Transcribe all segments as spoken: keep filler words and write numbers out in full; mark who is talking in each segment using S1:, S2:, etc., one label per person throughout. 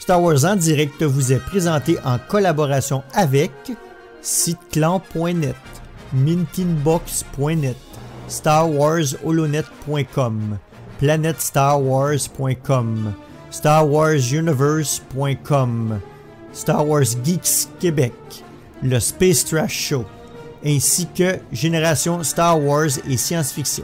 S1: Star Wars en direct vous est présenté en collaboration avec siteclan point net, mintinbox point net, star wars holonet point com, planète star wars point com, star wars universe point com, Star Wars Geeks Québec, le Space Trash Show, ainsi que Génération Star Wars et Science-Fiction.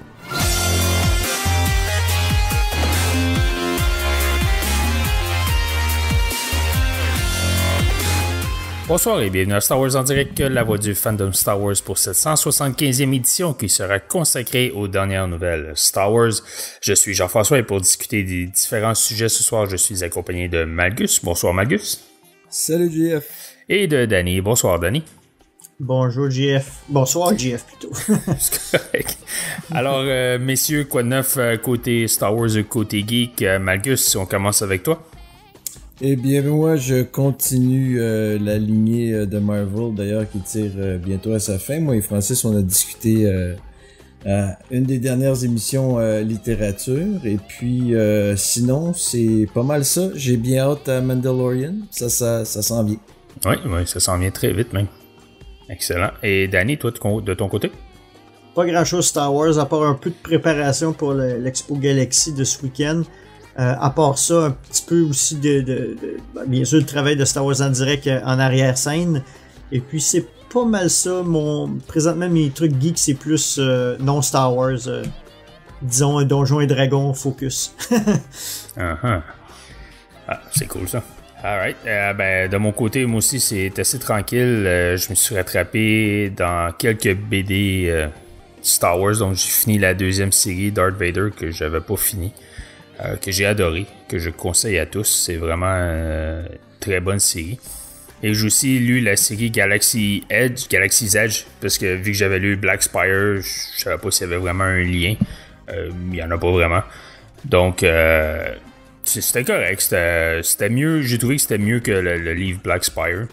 S2: Bonsoir et bienvenue à Star Wars en direct, la voix du fandom Star Wars pour cette cent soixante-quinzième édition qui sera consacrée aux dernières nouvelles Star Wars. Je suis Jean-François et pour discuter des différents sujets ce soir, je suis accompagné de Malgus. Bonsoir Malgus.
S3: Salut J F.
S2: Et de Danny. Bonsoir Danny.
S1: Bonjour J F. Bonsoir J F plutôt.
S2: C'est correct. Alors euh, messieurs, quoi de neuf euh, côté Star Wars, côté geek? euh, Malgus, on commence avec toi.
S3: Eh bien, moi, je continue euh, la lignée euh, de Marvel, d'ailleurs, qui tire euh, bientôt à sa fin. Moi et Francis, on a discuté euh, à une des dernières émissions euh, littérature. Et puis, euh, sinon, c'est pas mal ça. J'ai bien hâte à Mandalorian. Ça, ça, ça s'en vient.
S2: Oui, oui, ça s'en vient très vite même. Excellent. Et Danny, toi, de ton côté?
S1: Pas grand-chose Star Wars, à part un peu de préparation pour le, l'Expo Galaxy de ce week-end. Euh, à part ça, un petit peu aussi de, de, de ben, bien sûr, le travail de Star Wars en direct euh, en arrière-scène. Et puis, c'est pas mal ça. Mon, présentement, mes trucs geeks, c'est plus euh, non Star Wars. Euh, disons, un Donjons et Dragons focus.
S2: uh-huh. Ah, c'est cool ça. Alright. Euh, ben, de mon côté, moi aussi, c'est assez tranquille. Euh, je me suis rattrapé dans quelques B D euh, Star Wars. Donc, j'ai fini la deuxième série Darth Vader que j'avais pas fini. Euh, que j'ai adoré, que je conseille à tous. C'est vraiment euh, une très bonne série. Et j'ai aussi lu la série Galaxy Edge, Galaxy's Edge, parce que vu que j'avais lu Black Spire, je savais pas s'il y avait vraiment un lien. Euh, il y en a pas vraiment. Donc, euh, c'était correct. C'était, c'était mieux. J'ai trouvé que c'était mieux que le, le livre Black Spire.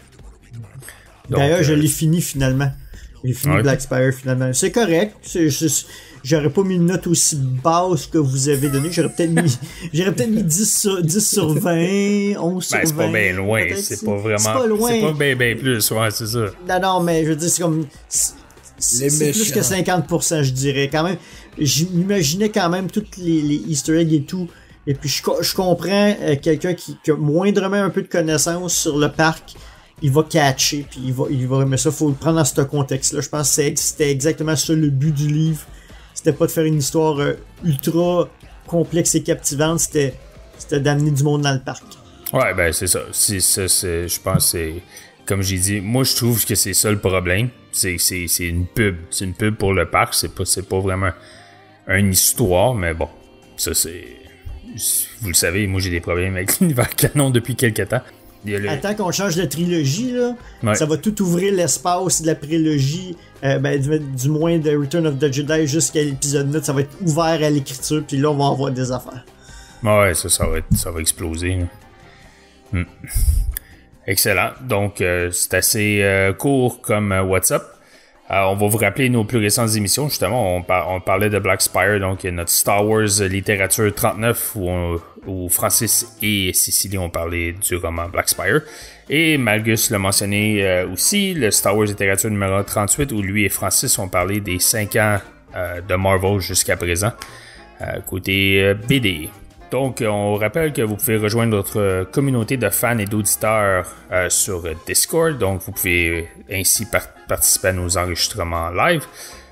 S2: Donc,
S1: D'ailleurs,
S2: euh,
S1: je l'ai fini finalement. J'ai fini
S2: ouais.
S1: Black Spire finalement. C'est correct. C'est juste... J'aurais pas mis une note aussi basse que vous avez donnée. J'aurais peut-être mis, j'aurais peut-être mis dix sur, dix sur vingt, onze sur
S2: ben, c'est
S1: vingt.
S2: pas bien loin. C'est, c'est pas vraiment. C'est pas loin. C'est pas bien, bien plus. Ouais, c'est ça.
S1: Non, non, mais je veux dire, c'est comme. C'est, c'est, c'est plus que cinquante pour cent, je dirais. Quand même, j'imaginais quand même tous les, les Easter eggs et tout. Et puis, je, je comprends euh, quelqu'un qui, qui a moindrement un peu de connaissances sur le parc. Il va catcher, puis il va, il va aimer ça. Faut le prendre dans ce contexte-là. Je pense que c'était exactement ça le but du livre. C'était pas de faire une histoire euh, ultra complexe et captivante, c'était, c'était d'amener du monde dans le parc.
S2: Ouais, ben c'est ça. C'est, c'est, c'est, je pense que c'est... Comme j'ai dit, moi je trouve que c'est ça le problème. C'est, c'est, c'est une pub. C'est une pub pour le parc. C'est pas, c'est pas vraiment une histoire, mais bon. Ça c'est... Vous le savez, moi j'ai des problèmes avec l'univers canon depuis quelques temps. Le...
S1: Attends qu'on change de trilogie, là, ouais. Ça va tout ouvrir l'espace de la prélogie, euh, ben, du, du moins de Return of the Jedi jusqu'à l'épisode neuf, ça va être ouvert à l'écriture, puis là on va avoir des affaires.
S2: Ouais, ça, ça va, être, ça va exploser. Hmm. Excellent. Donc, euh, c'est assez euh, court comme euh, WhatsApp. Euh, on va vous rappeler nos plus récentes émissions. Justement, on, par- on parlait de Black Spire, donc notre Star Wars littérature trente-neuf, où, on, où Francis et Cécilie ont parlé du roman Black Spire. Et Malgus l'a mentionné euh, aussi, le Star Wars littérature numéro trente-huit, où lui et Francis ont parlé des cinq ans euh, de Marvel jusqu'à présent, euh, côté euh, B D. Donc, on rappelle que vous pouvez rejoindre notre communauté de fans et d'auditeurs euh, sur Discord. Donc, vous pouvez ainsi par- participer à nos enregistrements live.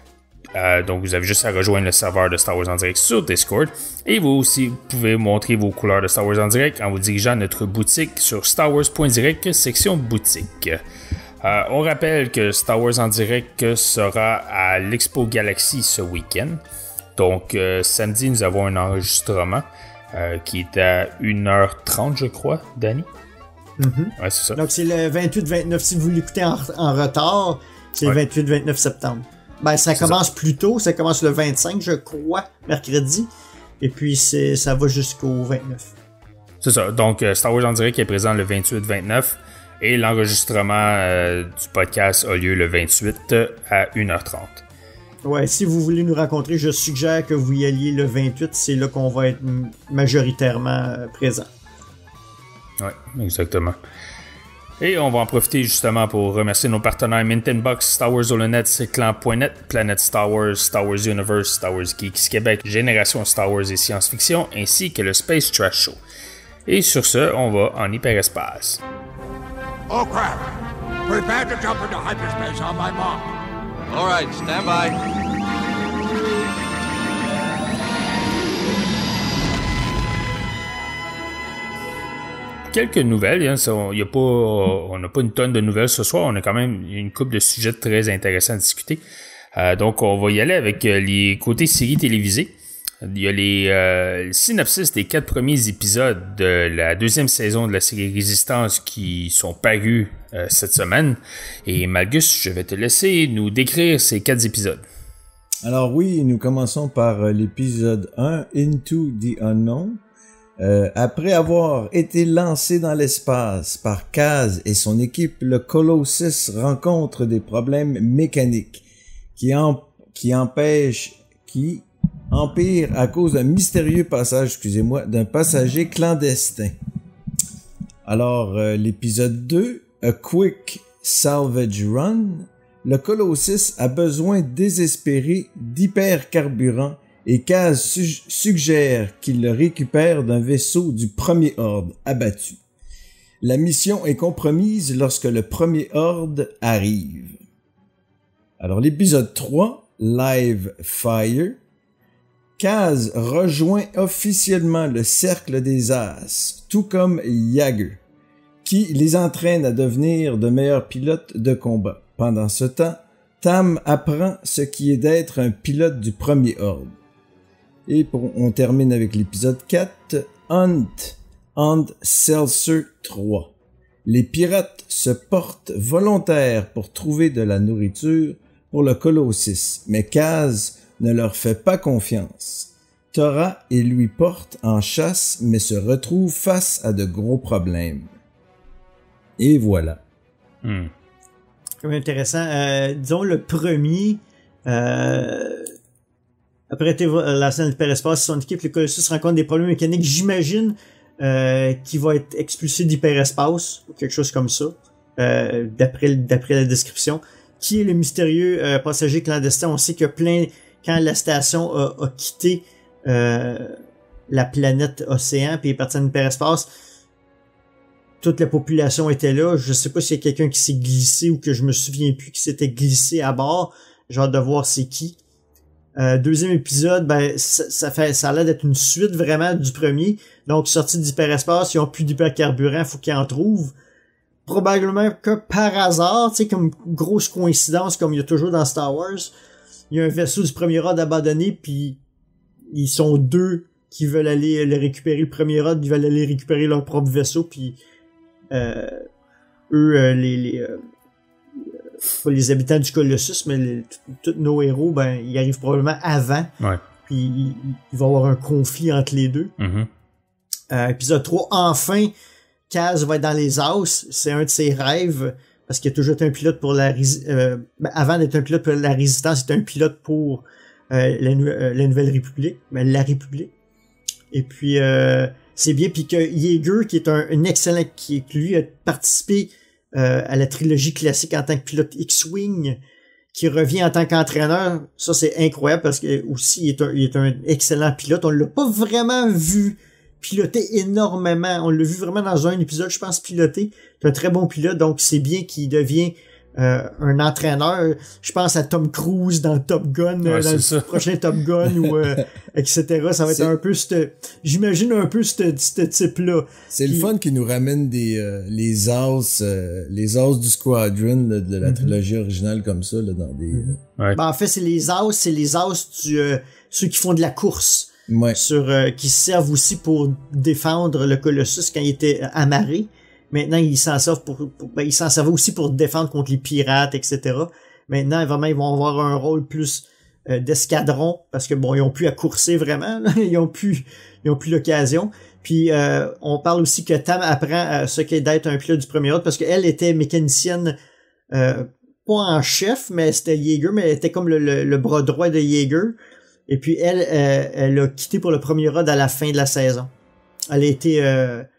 S2: Euh, donc, vous avez juste à rejoindre le serveur de Star Wars en direct sur Discord. Et vous aussi, vous pouvez montrer vos couleurs de Star Wars en direct en vous dirigeant à notre boutique sur star wars point direct, section boutique. Euh, on rappelle que Star Wars en direct sera à l'Expo Galaxy ce week-end. Donc, euh, samedi, nous avons un enregistrement. Euh, qui est à une heure trente, je crois, Danny.
S1: Mm-hmm.
S2: Ouais, c'est ça.
S1: Donc, c'est le vingt-huit vingt-neuf. Si vous l'écoutez en, en retard, c'est ouais. le vingt-huit vingt-neuf septembre. Ben, ça c'est commence ça. Plus tôt. Ça commence le vingt-cinq, je crois, mercredi. Et puis, c'est, ça va jusqu'au vingt-neuf.
S2: C'est ça. Donc, euh, Star Wars en direct est présent le vingt-huit vingt-neuf. Et l'enregistrement euh, du podcast a lieu le vingt-huit à une heure trente.
S1: Ouais, si vous voulez nous rencontrer, je suggère que vous y alliez le vingt-huit, c'est là qu'on va être majoritairement présent.
S2: Oui, exactement. Et on va en profiter justement pour remercier nos partenaires Mintonbox, Star Wars Holonet, Clan point net, Planète Star Wars, Star Wars Universe, Star Wars Geeks Québec, Génération Star Wars et Science-Fiction, ainsi que le Space Trash Show. Et sur ce, on va en hyperespace.
S4: Oh crap! Prepare to jump into hyperspace on my mark.
S5: All right, stand by.
S2: Quelques nouvelles, hein, ça, on y a pas, on n'a pas une tonne de nouvelles ce soir, on a quand même une couple de sujets très intéressants à discuter. Euh, donc on va y aller avec euh, les côtés séries télévisées. Il y a les euh, synopsis des quatre premiers épisodes de la deuxième saison de la série Résistance qui sont parus euh, cette semaine. Et Malgus, je vais te laisser nous décrire ces quatre épisodes.
S3: Alors oui, nous commençons par euh, l'épisode un, Into the Unknown. Euh, après avoir été lancé dans l'espace par Kaz et son équipe, le Colossus rencontre des problèmes mécaniques qui, en, qui empêchent, qui empirent à cause d'un mystérieux passage, excusez-moi, d'un passager clandestin. Alors, euh, l'épisode deux, A Quick Salvage Run, le Colossus a besoin désespéré d'hypercarburant et Kaz su- suggère qu'il le récupère d'un vaisseau du Premier Ordre abattu. La mission est compromise lorsque le Premier Ordre arrive. Alors l'épisode trois, Live Fire, Kaz rejoint officiellement le Cercle des As, tout comme Yeager, qui les entraîne à devenir de meilleurs pilotes de combat. Pendant ce temps, Tam apprend ce qui est d'être un pilote du Premier Ordre. Et pour, on termine avec l'épisode quatre, Hunt and Seltzer trois. Les pirates se portent volontaires pour trouver de la nourriture pour le Colossus, mais Kaz ne leur fait pas confiance. Tora et lui portent en chasse, mais se retrouvent face à de gros problèmes. Et voilà.
S2: Hmm.
S1: C'est quand même intéressant. Euh, disons le premier... Euh... Après la scène de l'hyperespace, son équipe, le Colossus, rencontre des problèmes mécaniques. J'imagine euh, qu'il va être expulsé d'hyperespace, ou quelque chose comme ça, euh, d'après d'après la description. Qui est le mystérieux euh, passager clandestin? On sait que plein, quand la station a, a quitté euh, la planète Océan, puis est parti en hyperespace, toute la population était là. Je sais pas s'il y a quelqu'un qui s'est glissé ou que je me souviens plus qui s'était glissé à bord. J'ai hâte de voir c'est qui. Euh, deuxième épisode, ben ça, ça fait ça a l'air d'être une suite vraiment du premier. Donc sortie d'hyperespace, ils ont plus d'hypercarburant, faut qu'ils en trouvent. Probablement que par hasard, tu sais, comme grosse coïncidence, comme il y a toujours dans Star Wars, il y a un vaisseau du Premier Ordre abandonné, puis ils sont deux qui veulent aller le récupérer, le Premier Ordre, ils veulent aller récupérer leur propre vaisseau, puis euh, eux, euh, les, les euh, pas les habitants du Colossus, mais les, tous nos héros, ben, ils arrivent probablement avant.
S2: Ouais.
S1: Puis il, il va y avoir un conflit entre les deux.
S2: Mm-hmm.
S1: Euh, épisode trois, enfin, Kaz va être dans les As. C'est un de ses rêves, parce qu'il a toujours été un pilote pour la... Euh, ben, avant d'être un pilote pour la Résistance, il était un pilote pour euh, la, euh, la Nouvelle République, ben, la République. Et puis, euh, c'est bien. Puis que Yeager, qui est un, un excellent... qui lui a participé Euh, à la trilogie classique en tant que pilote X-Wing, qui revient en tant qu'entraîneur, ça c'est incroyable parce que aussi il est un, il est un excellent pilote. On l'a pas vraiment vu piloter énormément. On l'a vu vraiment dans un épisode, je pense, piloter. C'est un très bon pilote, donc c'est bien qu'il devient euh, un entraîneur. Je pense à Tom Cruise dans Top Gun,
S2: ouais,
S1: euh, dans le
S2: ça.
S1: prochain Top Gun, ou euh, et cetera. Ça va
S3: C'est...
S1: être un peu cette, j'imagine un peu ce type-là.
S3: C'est
S1: Puis...
S3: le fun qui nous ramène des euh, les as euh, les as du Squadron là, de la mm-hmm. trilogie originale comme ça là, dans des.
S1: Mm-hmm.
S2: Ouais.
S1: Ben, en fait, c'est les as, c'est les as du euh, ceux qui font de la course,
S3: ouais.
S1: sur euh, qui servent aussi pour défendre le Colossus quand il était amarré. Maintenant, ils s'en servent pour, pour ben, ils s'en servaient aussi pour défendre contre les pirates, et cetera. Maintenant, vraiment, ils vont avoir un rôle plus euh, d'escadron, parce que bon, ils ont plus à courser vraiment, là. ils ont plus, ils ont plus l'occasion. Puis euh, on parle aussi que Tam apprend euh, ce qu'est d'être un pilote du Premier Ordre, parce qu'elle était mécanicienne, euh, pas en chef, mais c'était Yeager, mais elle était comme le, le, le bras droit de Yeager. Et puis elle, euh, elle a quitté pour le Premier Ordre à la fin de la saison. Elle a été euh,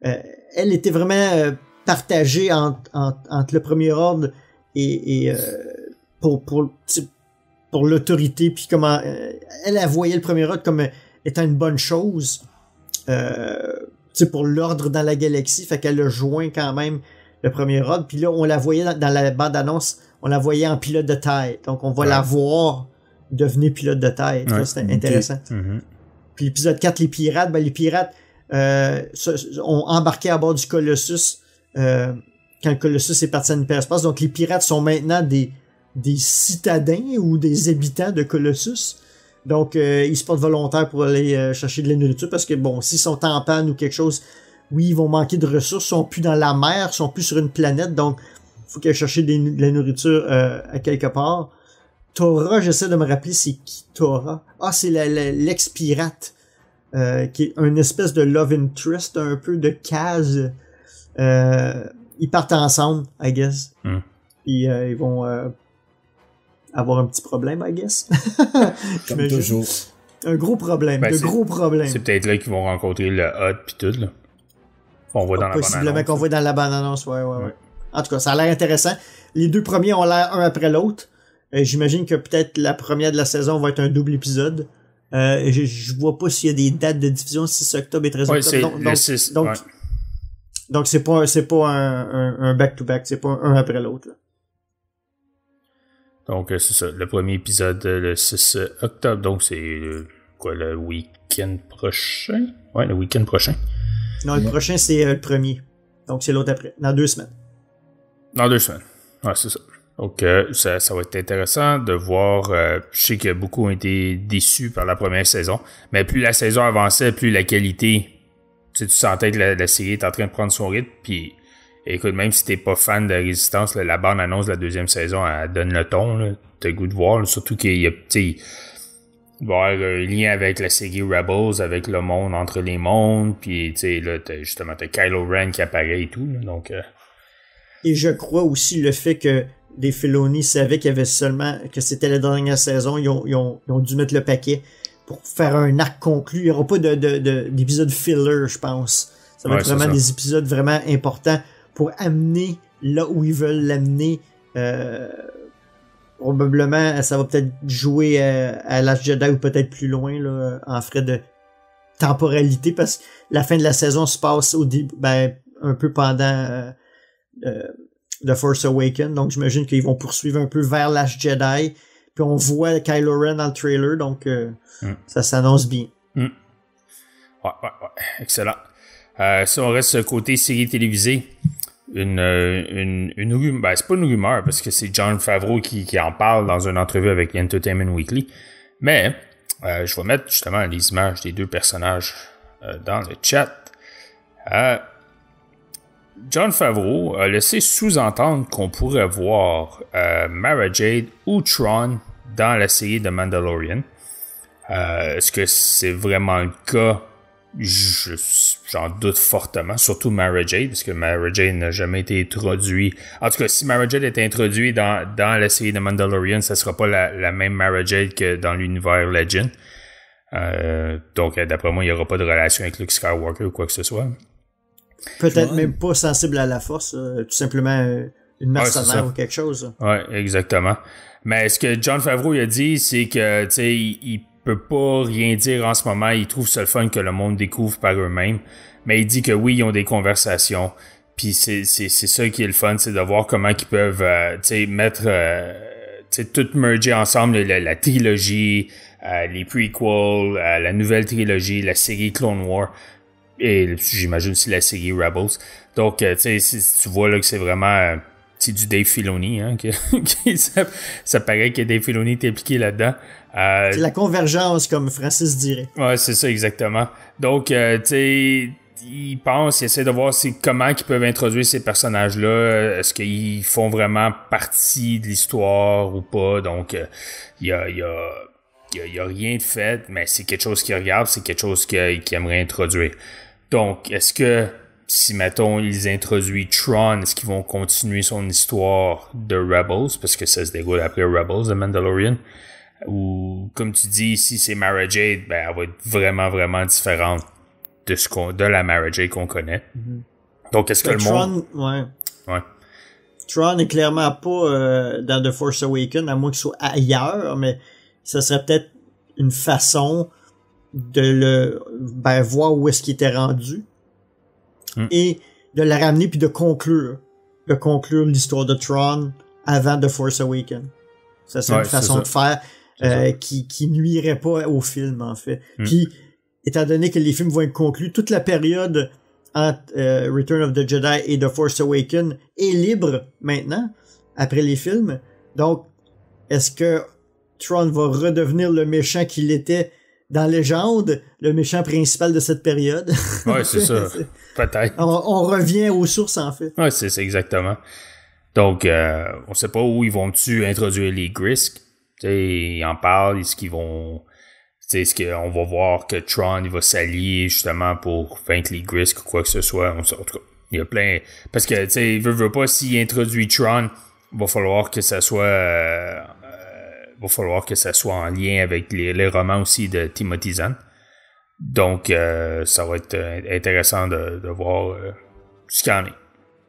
S1: euh, elle était vraiment euh, partagée entre, entre, entre le Premier Ordre et, et euh, pour pour pour l'autorité, puis comment euh, elle, elle voyait le Premier Ordre comme étant une bonne chose, euh, tu sais, pour l'ordre dans la galaxie, fait qu'elle a joint quand même le Premier Ordre, puis là on la voyait dans, dans la bande-annonce, on la voyait en pilote de taille, donc on va ouais. la voir devenir pilote de taille, ouais. C'était intéressant. Okay. Mm-hmm. Puis l'épisode quatre, les pirates, ben les pirates euh, ont embarqué à bord du Colossus euh, quand le Colossus est parti en hyperespace, donc les pirates sont maintenant des des citadins ou des habitants de Colossus. Donc, euh, ils se portent volontaires pour aller euh, chercher de la nourriture parce que, bon, s'ils sont en panne ou quelque chose, oui, ils vont manquer de ressources, ils sont plus dans la mer, ils sont plus sur une planète, donc il faut qu'ils aillent chercher des, de la nourriture euh, à quelque part. Tora, j'essaie de me rappeler, c'est qui Tora? Ah, c'est la, la, l'ex-pirate, euh, qui est une espèce de love interest, un peu de case. Euh, ils partent ensemble, I guess. Mm. Et euh, ils vont... Euh, avoir un petit problème, I guess.
S3: Comme toujours.
S1: Un gros problème, ben, de gros problèmes.
S2: C'est peut-être là qu'ils vont rencontrer le Hut pis tout, là. On voit dans la bande-annonce.
S1: Possiblement qu'on voit dans la bande-annonce, ouais, ouais, ouais, ouais. En tout cas, ça a l'air intéressant. Les deux premiers ont l'air un après l'autre. Euh, j'imagine que peut-être la première de la saison va être un double épisode. Euh, je, je vois pas s'il y a des dates de diffusion, six octobre et treize octobre.
S2: Ouais, c'est
S1: donc,
S2: le
S1: donc,
S2: six,
S1: donc,
S2: ouais.
S1: donc c'est pas, c'est pas un, un, un back-to-back, c'est pas un, un après l'autre, là.
S2: Donc, c'est ça. Le premier épisode, le six octobre. Donc, c'est euh, quoi, le week-end prochain? Ouais, le week-end prochain.
S1: Non, le ouais. prochain, c'est euh, le premier. Donc, c'est l'autre après. Dans deux semaines.
S2: Dans deux semaines. Ouais, c'est ça. Donc, euh, ça, ça va être intéressant de voir. Euh, je sais que beaucoup ont été déçus par la première saison. Mais plus la saison avançait, plus la qualité. Tu sais, tu sentais que la, la série est en train de prendre son rythme. Puis, écoute, même si t'es pas fan de Résistance, là, la bande-annonce de la deuxième saison, elle donne le ton, là. T'as le goût de voir, là. Surtout qu'il y a, tu sais, il va y avoir un lien avec la série Rebels, avec le monde entre les mondes, puis tu sais, là, t'as, justement, t'as Kylo Ren qui apparaît et tout, là, donc... Euh...
S1: Et je crois aussi le fait que Dave Filoni savait qu'il y avait seulement, que c'était la dernière saison, ils ont, ils ont, ils ont dû mettre le paquet pour faire un arc conclu. Il n'y aura pas de, de, de, d'épisodes filler, je pense. Ça va ouais, être vraiment ça. Des épisodes vraiment importants pour amener là où ils veulent l'amener. Euh, probablement, ça va peut-être jouer à, à Last Jedi ou peut-être plus loin, là, en frais de temporalité, parce que la fin de la saison se passe au début, ben, un peu pendant euh, euh, The Force Awakens, donc j'imagine qu'ils vont poursuivre un peu vers Last Jedi, puis on voit Kylo Ren dans le trailer, donc euh, mm. ça s'annonce bien.
S2: Mm. Ouais, ouais, ouais, excellent. Euh, si on reste côté série télévisée, une, une, une rumeur, ben c'est pas une rumeur parce que c'est Jon Favreau qui, qui en parle dans une entrevue avec Entertainment Weekly, mais euh, je vais mettre justement les images des deux personnages euh, dans le chat. Euh, Jon Favreau a laissé sous-entendre qu'on pourrait voir euh, Mara Jade ou Thrawn dans la série de Mandalorian. Euh, est-ce que c'est vraiment le cas? Je, j'en doute fortement, surtout Mara Jade, parce que Mara Jade n'a jamais été introduit. En tout cas, si Mara Jade est introduit dans, dans la série de Mandalorian, ça sera pas la, la même Mara Jade que dans l'univers Legend. Euh, donc, d'après moi, il n'y aura pas de relation avec Luke Skywalker ou quoi que ce soit.
S1: Peut-être même pas sensible à la force, euh, tout simplement euh, une mercenaire ouais, ou quelque chose.
S2: Ouais, exactement. Mais ce que Jon Favreau a dit, c'est que, tu sais, il, il peut pas rien dire en ce moment. Il trouve ça le fun que le monde découvre par eux-mêmes. Mais il dit que oui, ils ont des conversations. Puis c'est, c'est, c'est ça qui est le fun, c'est de voir comment ils peuvent euh, tu sais, mettre, euh, tu sais, tout merger ensemble, la, la trilogie, euh, les prequels, euh, la nouvelle trilogie, la série Clone Wars. Et j'imagine aussi la série Rebels. Donc, euh, tu sais, tu vois là que c'est vraiment... Euh, c'est du Dave Filoni, hein, qui, qui, ça, ça paraît que Dave Filoni est impliqué là-dedans. Euh,
S1: c'est la convergence, comme Francis dirait.
S2: Ouais, c'est ça, exactement. Donc, euh, tu sais, ils pensent, ils essaient de voir c'est comment ils peuvent introduire ces personnages-là. Est-ce qu'ils font vraiment partie de l'histoire ou pas? Donc, il euh, y a... Y a Il y, a, il y a rien de fait, mais c'est quelque chose qu'ils regardent, c'est quelque chose qu'ils, qu'ils aimeraient introduire. Donc, est-ce que, si, mettons, ils introduisent Thrawn, est-ce qu'ils vont continuer son histoire de Rebels, parce que ça se déroule après Rebels, de Mandalorian? Ou, comme tu dis, si c'est Mara Jade, ben, elle va être vraiment, vraiment différente de ce qu'on, de la Mara Jade qu'on connaît. Mm-hmm. Donc, est-ce que, que le
S1: Tron,
S2: monde...
S1: ouais.
S2: Ouais.
S1: Tron est clairement pas euh, dans The Force Awakens, à moins qu'il soit ailleurs, mais ça serait peut-être une façon de le ben, voir où est-ce qu'il était rendu mm. et de le ramener puis de conclure de conclure l'histoire de Tron avant The Force Awakens. Ça serait ouais, une façon de faire euh, qui, qui nuirait pas au film, en fait. Mm. Puis, étant donné que les films vont être conclus, toute la période entre euh, Return of the Jedi et The Force Awakens est libre maintenant, après les films. Donc, est-ce que Tron va redevenir le méchant qu'il était dans Légende, le méchant principal de cette période?
S2: Ouais, c'est ça. Peut-être.
S1: On, on revient aux sources, en fait.
S2: Ouais, c'est, c'est exactement. Donc, euh, on sait pas où ils vont-tu introduire les Grisks. Tu sais, ils en parlent, est-ce qu'ils vont... Tu sais, est-ce qu'on va voir que Tron, il va s'allier, justement, pour vaincre les Grisks ou quoi que ce soit. On sait, en tout cas, il y a plein... Parce que, tu sais, il veut, veut pas, s'il introduit Tron, il va falloir que ça soit... Euh, va falloir que ça soit en lien avec les, les romans aussi de Timothy Zahn. Donc, euh, ça va être intéressant de, de voir euh, ce qu'il y en est.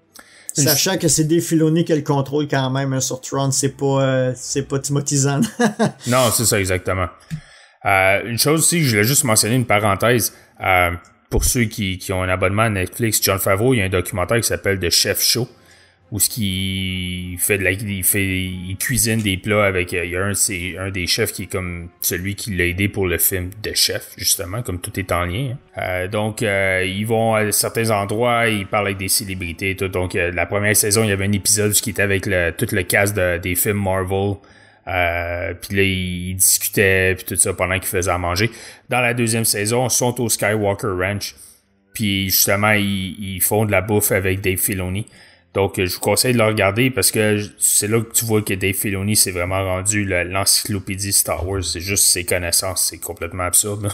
S1: Sachant que c'est Dave Filoni qui a le contrôle quand même hein, sur Tron, c'est pas euh, c'est pas Timothy Zahn.
S2: Non, c'est ça, exactement. Euh, une chose aussi, je voulais juste mentionner une parenthèse. Euh, pour ceux qui, qui ont un abonnement à Netflix, Jon Favreau, il y a un documentaire qui s'appelle The Chef Show, où ce qui fait de la, il fait, il cuisine des plats avec, il y a un, c'est un des chefs qui est comme celui qui l'a aidé pour le film de chef, justement, comme tout est en lien. Euh, donc, euh, ils vont à certains endroits, ils parlent avec des célébrités et tout. Donc, euh, la première saison, il y avait un épisode qui était avec le, tout le cast de, des films Marvel. Euh, puis là, ils discutaient puis tout ça pendant qu'ils faisaient à manger. Dans la deuxième saison, ils sont au Skywalker Ranch. Puis justement, ils, ils font de la bouffe avec Dave Filoni. Donc, je vous conseille de le regarder parce que c'est là que tu vois que Dave Filoni s'est vraiment rendu le, l'encyclopédie Star Wars. C'est juste ses connaissances. C'est complètement absurde. Là.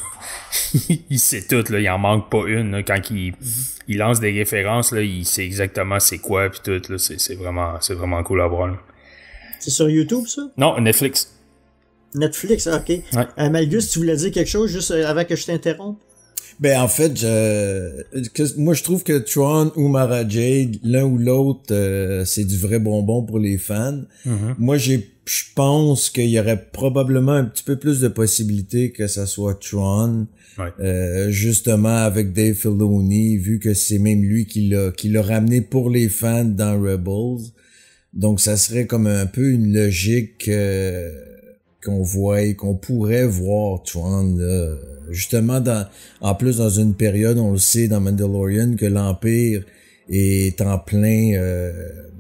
S2: Il sait tout. Là. Il en manque pas une. Là. Quand il, mm-hmm. il lance des références, là, il sait exactement c'est quoi puis tout. Là. C'est, c'est, vraiment, c'est vraiment cool à voir. Là.
S1: C'est sur YouTube, ça?
S2: Non, Netflix.
S1: Netflix, OK. Ouais. Euh, Malgus, tu voulais dire quelque chose juste avant que je t'interrompe?
S3: Ben en fait, je, que, moi je trouve que Tron ou Mara Jade, l'un ou l'autre, euh, c'est du vrai bonbon pour les fans. Mm-hmm. Moi j'ai, je pense qu'il y aurait probablement un petit peu plus de possibilités que ça soit Tron, ouais. euh, justement avec Dave Filoni, vu que c'est même lui qui l'a, qui l'a ramené pour les fans dans Rebels. Donc ça serait comme un peu une logique euh, qu'on voit, qu'on pourrait voir Tron là. Justement, dans, en plus dans une période, on le sait dans Mandalorian, que l'Empire est en plein euh,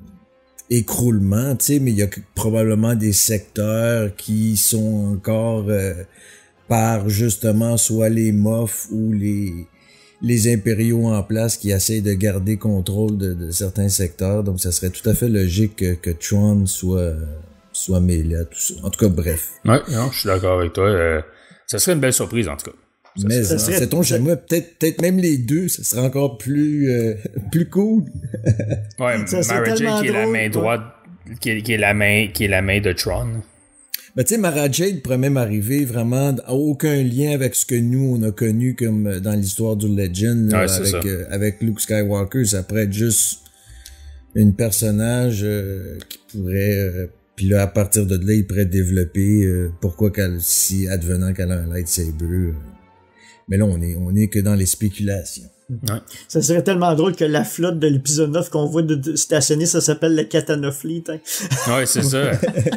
S3: écroulement, tu sais, mais il y a probablement des secteurs qui sont encore euh, par justement soit les Moff ou les les impériaux en place qui essayent de garder contrôle de, de certains secteurs. Donc, ça serait tout à fait logique que, que Tron soit soit mêlé à tout ça. En tout cas, bref.
S2: Ouais, non, je suis d'accord avec toi. Euh... Ça serait une belle surprise, en tout cas.
S3: Ça mais ça serait, sait-on chez moi, peut-être, peut-être même les deux, ça serait encore plus, euh, plus cool.
S2: Ouais, Mara Jade qui est la main droite, qui est, qui est la main, qui est la main de Tron.
S3: Ben, tu sais, Mara Jade pourrait même arriver vraiment à aucun lien avec ce que nous, on a connu comme dans l'histoire du Legend, là, ouais, avec, euh, avec Luke Skywalker. Ça pourrait être juste une personnage euh, qui pourrait, euh, puis là, à partir de là, il pourrait développer euh, pourquoi qu'elle, si advenant qu'elle a un lightsaber. Euh. Mais là, on est, on est que dans les spéculations.
S2: Ouais.
S1: Ça serait tellement drôle que la flotte de l'épisode neuf qu'on voit de, de stationner, ça s'appelle le Katana Fleet. Hein?
S2: Ouais, c'est ça.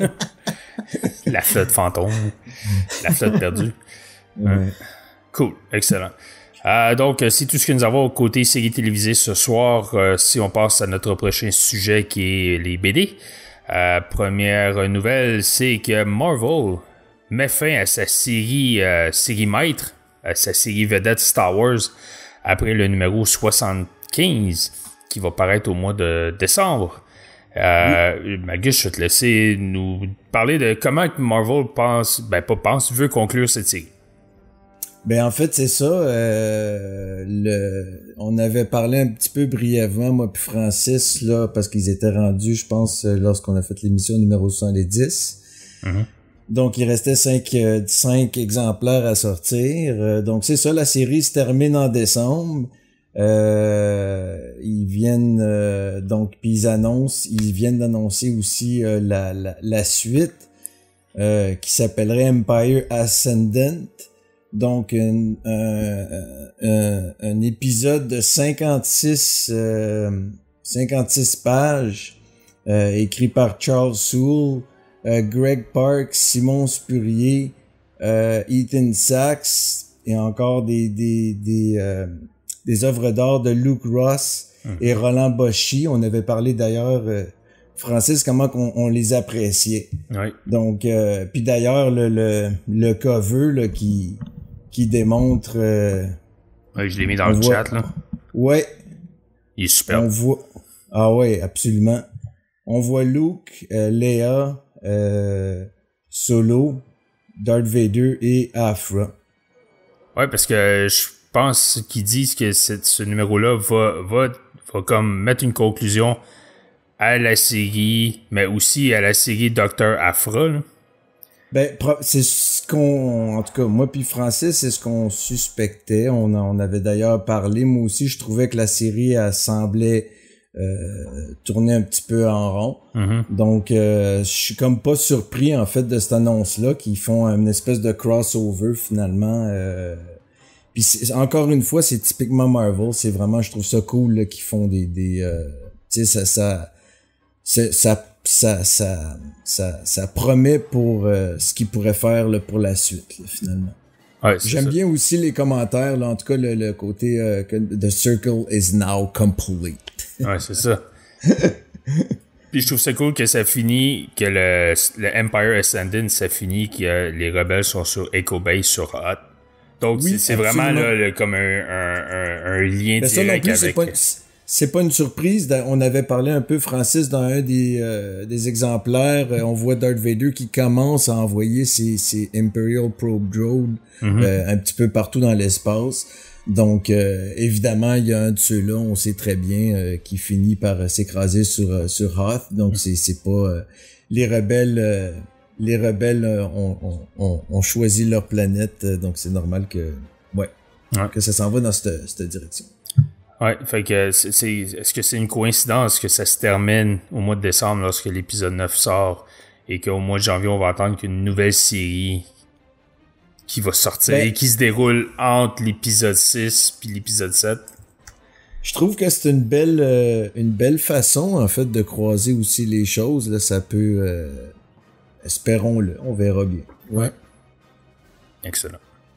S2: La flotte fantôme. La flotte perdue. Ouais. Ouais. Cool, excellent. Euh, donc, c'est tout ce que nous avons côté série télévisée ce soir. Euh, si on passe à notre prochain sujet qui est les B D. Euh, première nouvelle, c'est que Marvel met fin à sa série, euh, série maître, à sa série vedette Star Wars, après le numéro soixante-quinze, qui va paraître au mois de décembre. Euh, oui. Malgus, je vais te laisser nous parler de comment Marvel pense, ben pas pense, veut conclure cette série.
S3: Ben en fait c'est ça. Euh, le, on avait parlé un petit peu brièvement moi puis Francis là parce qu'ils étaient rendus, je pense, lorsqu'on a fait l'émission numéro soixante-dix. Mm-hmm. Donc, il restait cinq, euh, cinq exemplaires à sortir. Euh, donc, c'est ça, la série se termine en décembre. Euh, ils viennent, euh, donc, puis ils annoncent, ils viennent d'annoncer aussi euh, la, la, la suite euh, qui s'appellerait Empire Ascendant. Donc, un, un, un, un épisode de cinquante-six, euh, cinquante-six pages euh, écrit par Charles Soule, Euh, Greg Parks, Simon Spurrier, euh, Ethan Sachs et encore des des des euh, des œuvres d'art de Luke Ross mmh. et Roland Boschi. On avait parlé d'ailleurs, euh, Francis, comment qu'on on les appréciait.
S2: Oui.
S3: Donc, euh, puis d'ailleurs le le le cover là, qui qui démontre. Euh,
S2: oui, je l'ai mis dans le
S3: voit,
S2: chat là.
S3: Ouais.
S2: Il est super.
S3: On voit. Ah ouais, absolument. On voit Luke, euh, Léa. Euh, Solo, Darth Vader et Aphra.
S2: Ouais, parce que je pense qu'ils disent que cette, ce numéro-là va, va, va comme mettre une conclusion à la série, mais aussi à la série Docteur Aphra. Là.
S3: Ben, c'est ce qu'on, en tout cas, moi puis Francis, c'est ce qu'on suspectait. On, on avait d'ailleurs parlé. Moi aussi, je trouvais que la série elle semblait Euh, tourner un petit peu en rond.
S2: Mm-hmm.
S3: Donc, euh, je suis comme pas surpris, en fait, de cette annonce-là, qu'ils font une espèce de crossover, finalement. Euh... Puis, encore une fois, c'est typiquement Marvel. C'est vraiment, je trouve ça cool, là, qu'ils font des... des euh... tu sais, ça ça, ça, ça, ça, ça, ça, ça promet pour euh, ce qu'ils pourraient faire là, pour la suite, là, finalement.
S2: Ouais,
S3: J'aime
S2: ça.
S3: bien aussi les commentaires, là, en tout cas, le, le côté euh, que The Circle is now complete.
S2: Ouais, c'est ça. Puis je trouve ça cool que ça finit, que le, le Empire Ascendant, ça finit que les rebelles sont sur Echo Base sur Hoth. Donc, oui, c'est, c'est vraiment là, le, comme un, un, un, un lien
S3: mais ça
S2: direct
S3: non plus,
S2: avec...
S3: C'est pas, c'est pas une surprise. On avait parlé un peu, Francis, dans un des, euh, des exemplaires. On voit Darth Vader qui commence à envoyer ses, ses Imperial Probe Droid mm-hmm. euh, un petit peu partout dans l'espace. Donc, euh, évidemment, il y a un de ceux-là, on sait très bien, euh, qui finit par euh, s'écraser sur euh, sur Hoth. Donc, c'est c'est pas euh, les rebelles. Euh, les rebelles euh, ont, ont, ont, ont choisi leur planète, euh, donc c'est normal que ouais,
S2: ouais.
S3: que ça s'en va dans cette, cette direction.
S2: Ouais, fait que c'est, c'est est-ce que c'est une coïncidence que ça se termine au mois de décembre lorsque l'épisode neuf sort et qu'au mois de janvier on va attendre qu'une nouvelle série qui va sortir ben, et qui se déroule entre l'épisode six puis l'épisode sept.
S3: Je trouve que c'est une belle euh, une belle façon en fait de croiser aussi les choses là, ça peut euh, espérons-le, on verra bien. Ouais.
S2: Excellent.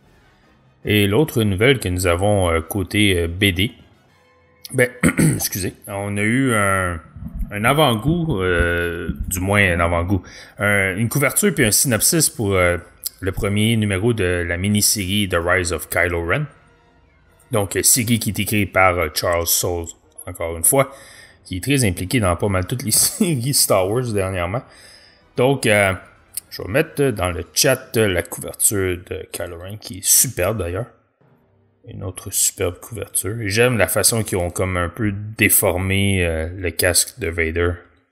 S2: Et l'autre nouvelle que nous avons euh, côté euh, B D, ben excusez, on a eu un un avant-goût euh, du moins un avant-goût, un, une couverture puis un synopsis pour euh, le premier numéro de la mini-série The Rise of Kylo Ren. Donc, série qui est écrite par uh, Charles Soule, encore une fois, qui est très impliqué dans pas mal toutes les séries Star Wars dernièrement. Donc, euh, je vais mettre dans le chat la couverture de Kylo Ren, qui est superbe d'ailleurs. Une autre superbe couverture. Et j'aime la façon qu'ils ont comme un peu déformé euh, le casque de Vader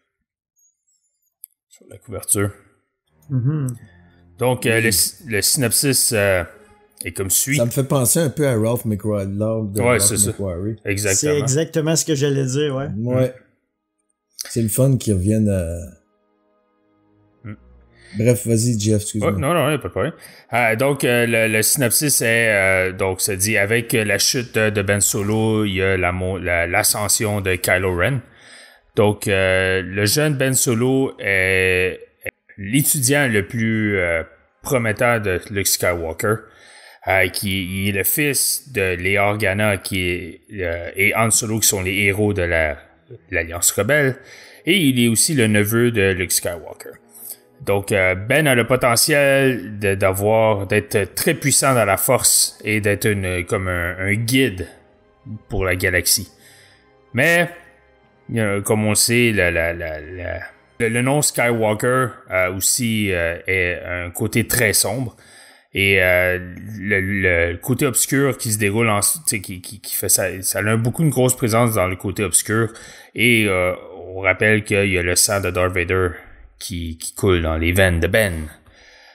S2: sur la couverture.
S1: Mm-hmm.
S2: Donc, euh, le, le synopsis euh, est comme suit.
S3: Ça me fait penser un peu à Ralph McQuarrie. De
S2: ouais,
S3: Ralph
S2: c'est
S3: McQuarrie.
S2: ça. Exactement.
S1: C'est exactement ce que j'allais dire, ouais.
S3: Ouais. Mm. C'est le fun qu'ils reviennent à... Mm. Bref, vas-y, Jeff, excuse-moi.
S2: Ouais, non, non, pas de problème. Euh, donc, euh, le, le synopsis est, euh, donc, ça dit, avec la chute de Ben Solo, il y a la, la, l'ascension de Kylo Ren. Donc, euh, le jeune Ben Solo est... l'étudiant le plus euh, prometteur de Luke Skywalker, euh, qui est le fils de Leia Organa qui est, euh, et Han Solo, qui sont les héros de la, l'Alliance Rebelle, et il est aussi le neveu de Luke Skywalker. Donc, euh, Ben a le potentiel de, d'avoir, d'être très puissant dans la Force et d'être une, comme un, un guide pour la galaxie. Mais, euh, comme on le sait, la... la, la, la Le, le nom Skywalker euh, aussi euh, est un côté très sombre et euh, le, le côté obscur qui se déroule en, qui, qui, qui fait ça, ça a beaucoup une grosse présence dans le côté obscur et euh, on rappelle qu'il y a le sang de Darth Vader qui, qui coule dans les veines de Ben.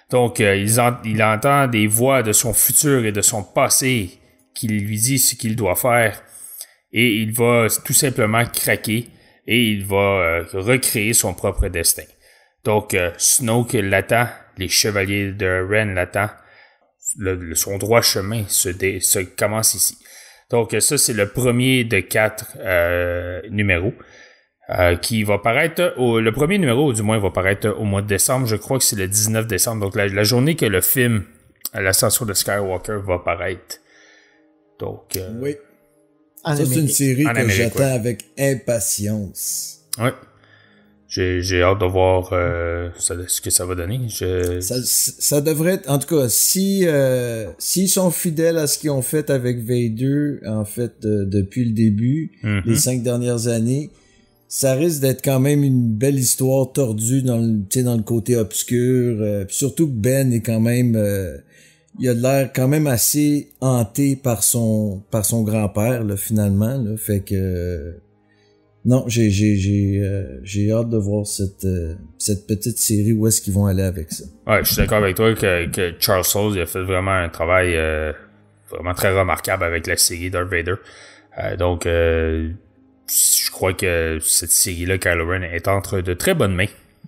S2: Donc, euh, il, en, il entend des voix de son futur et de son passé qui lui dit ce qu'il doit faire. Et il va tout simplement craquer et il va euh, recréer son propre destin. Donc, euh, Snoke l'attend, les chevaliers de Ren l'attendent. Le, le, son droit chemin se, dé, se commence ici. Donc, ça, c'est le premier de quatre euh, numéros. Euh, qui va paraître, au, le premier numéro du moins va paraître au mois de décembre, je crois que c'est le dix-neuf décembre, donc la, la journée que le film L'ascension de Skywalker va paraître. Donc, euh,
S3: oui.
S1: En
S3: ça, c'est une série
S2: en
S3: que
S2: Amérique,
S3: j'attends
S2: ouais.
S3: avec impatience.
S2: Ouais. J'ai, j'ai hâte de voir euh, ça, ce que ça va donner. Je...
S3: Ça, ça devrait être, en tout cas, si euh, s'ils sont fidèles à ce qu'ils ont fait avec Vader, en fait, euh, depuis le début, mm-hmm. les cinq dernières années, ça risque d'être quand même une belle histoire tordue dans le, tu sais, dans le côté obscur. Euh, puis surtout que Ben est quand même, euh, il a l'air quand même assez hanté par son par son grand-père là, finalement. Là, fait que euh, non, j'ai j'ai j'ai euh, j'ai hâte de voir cette euh, cette petite série où est-ce qu'ils vont aller avec ça.
S2: Ouais, je suis d'accord avec toi que que Charles Soule il a fait vraiment un travail euh, vraiment très remarquable avec la série Darth Vader. Euh, donc euh, je crois que cette série-là, Kylo Ren, est entre de très bonnes mains.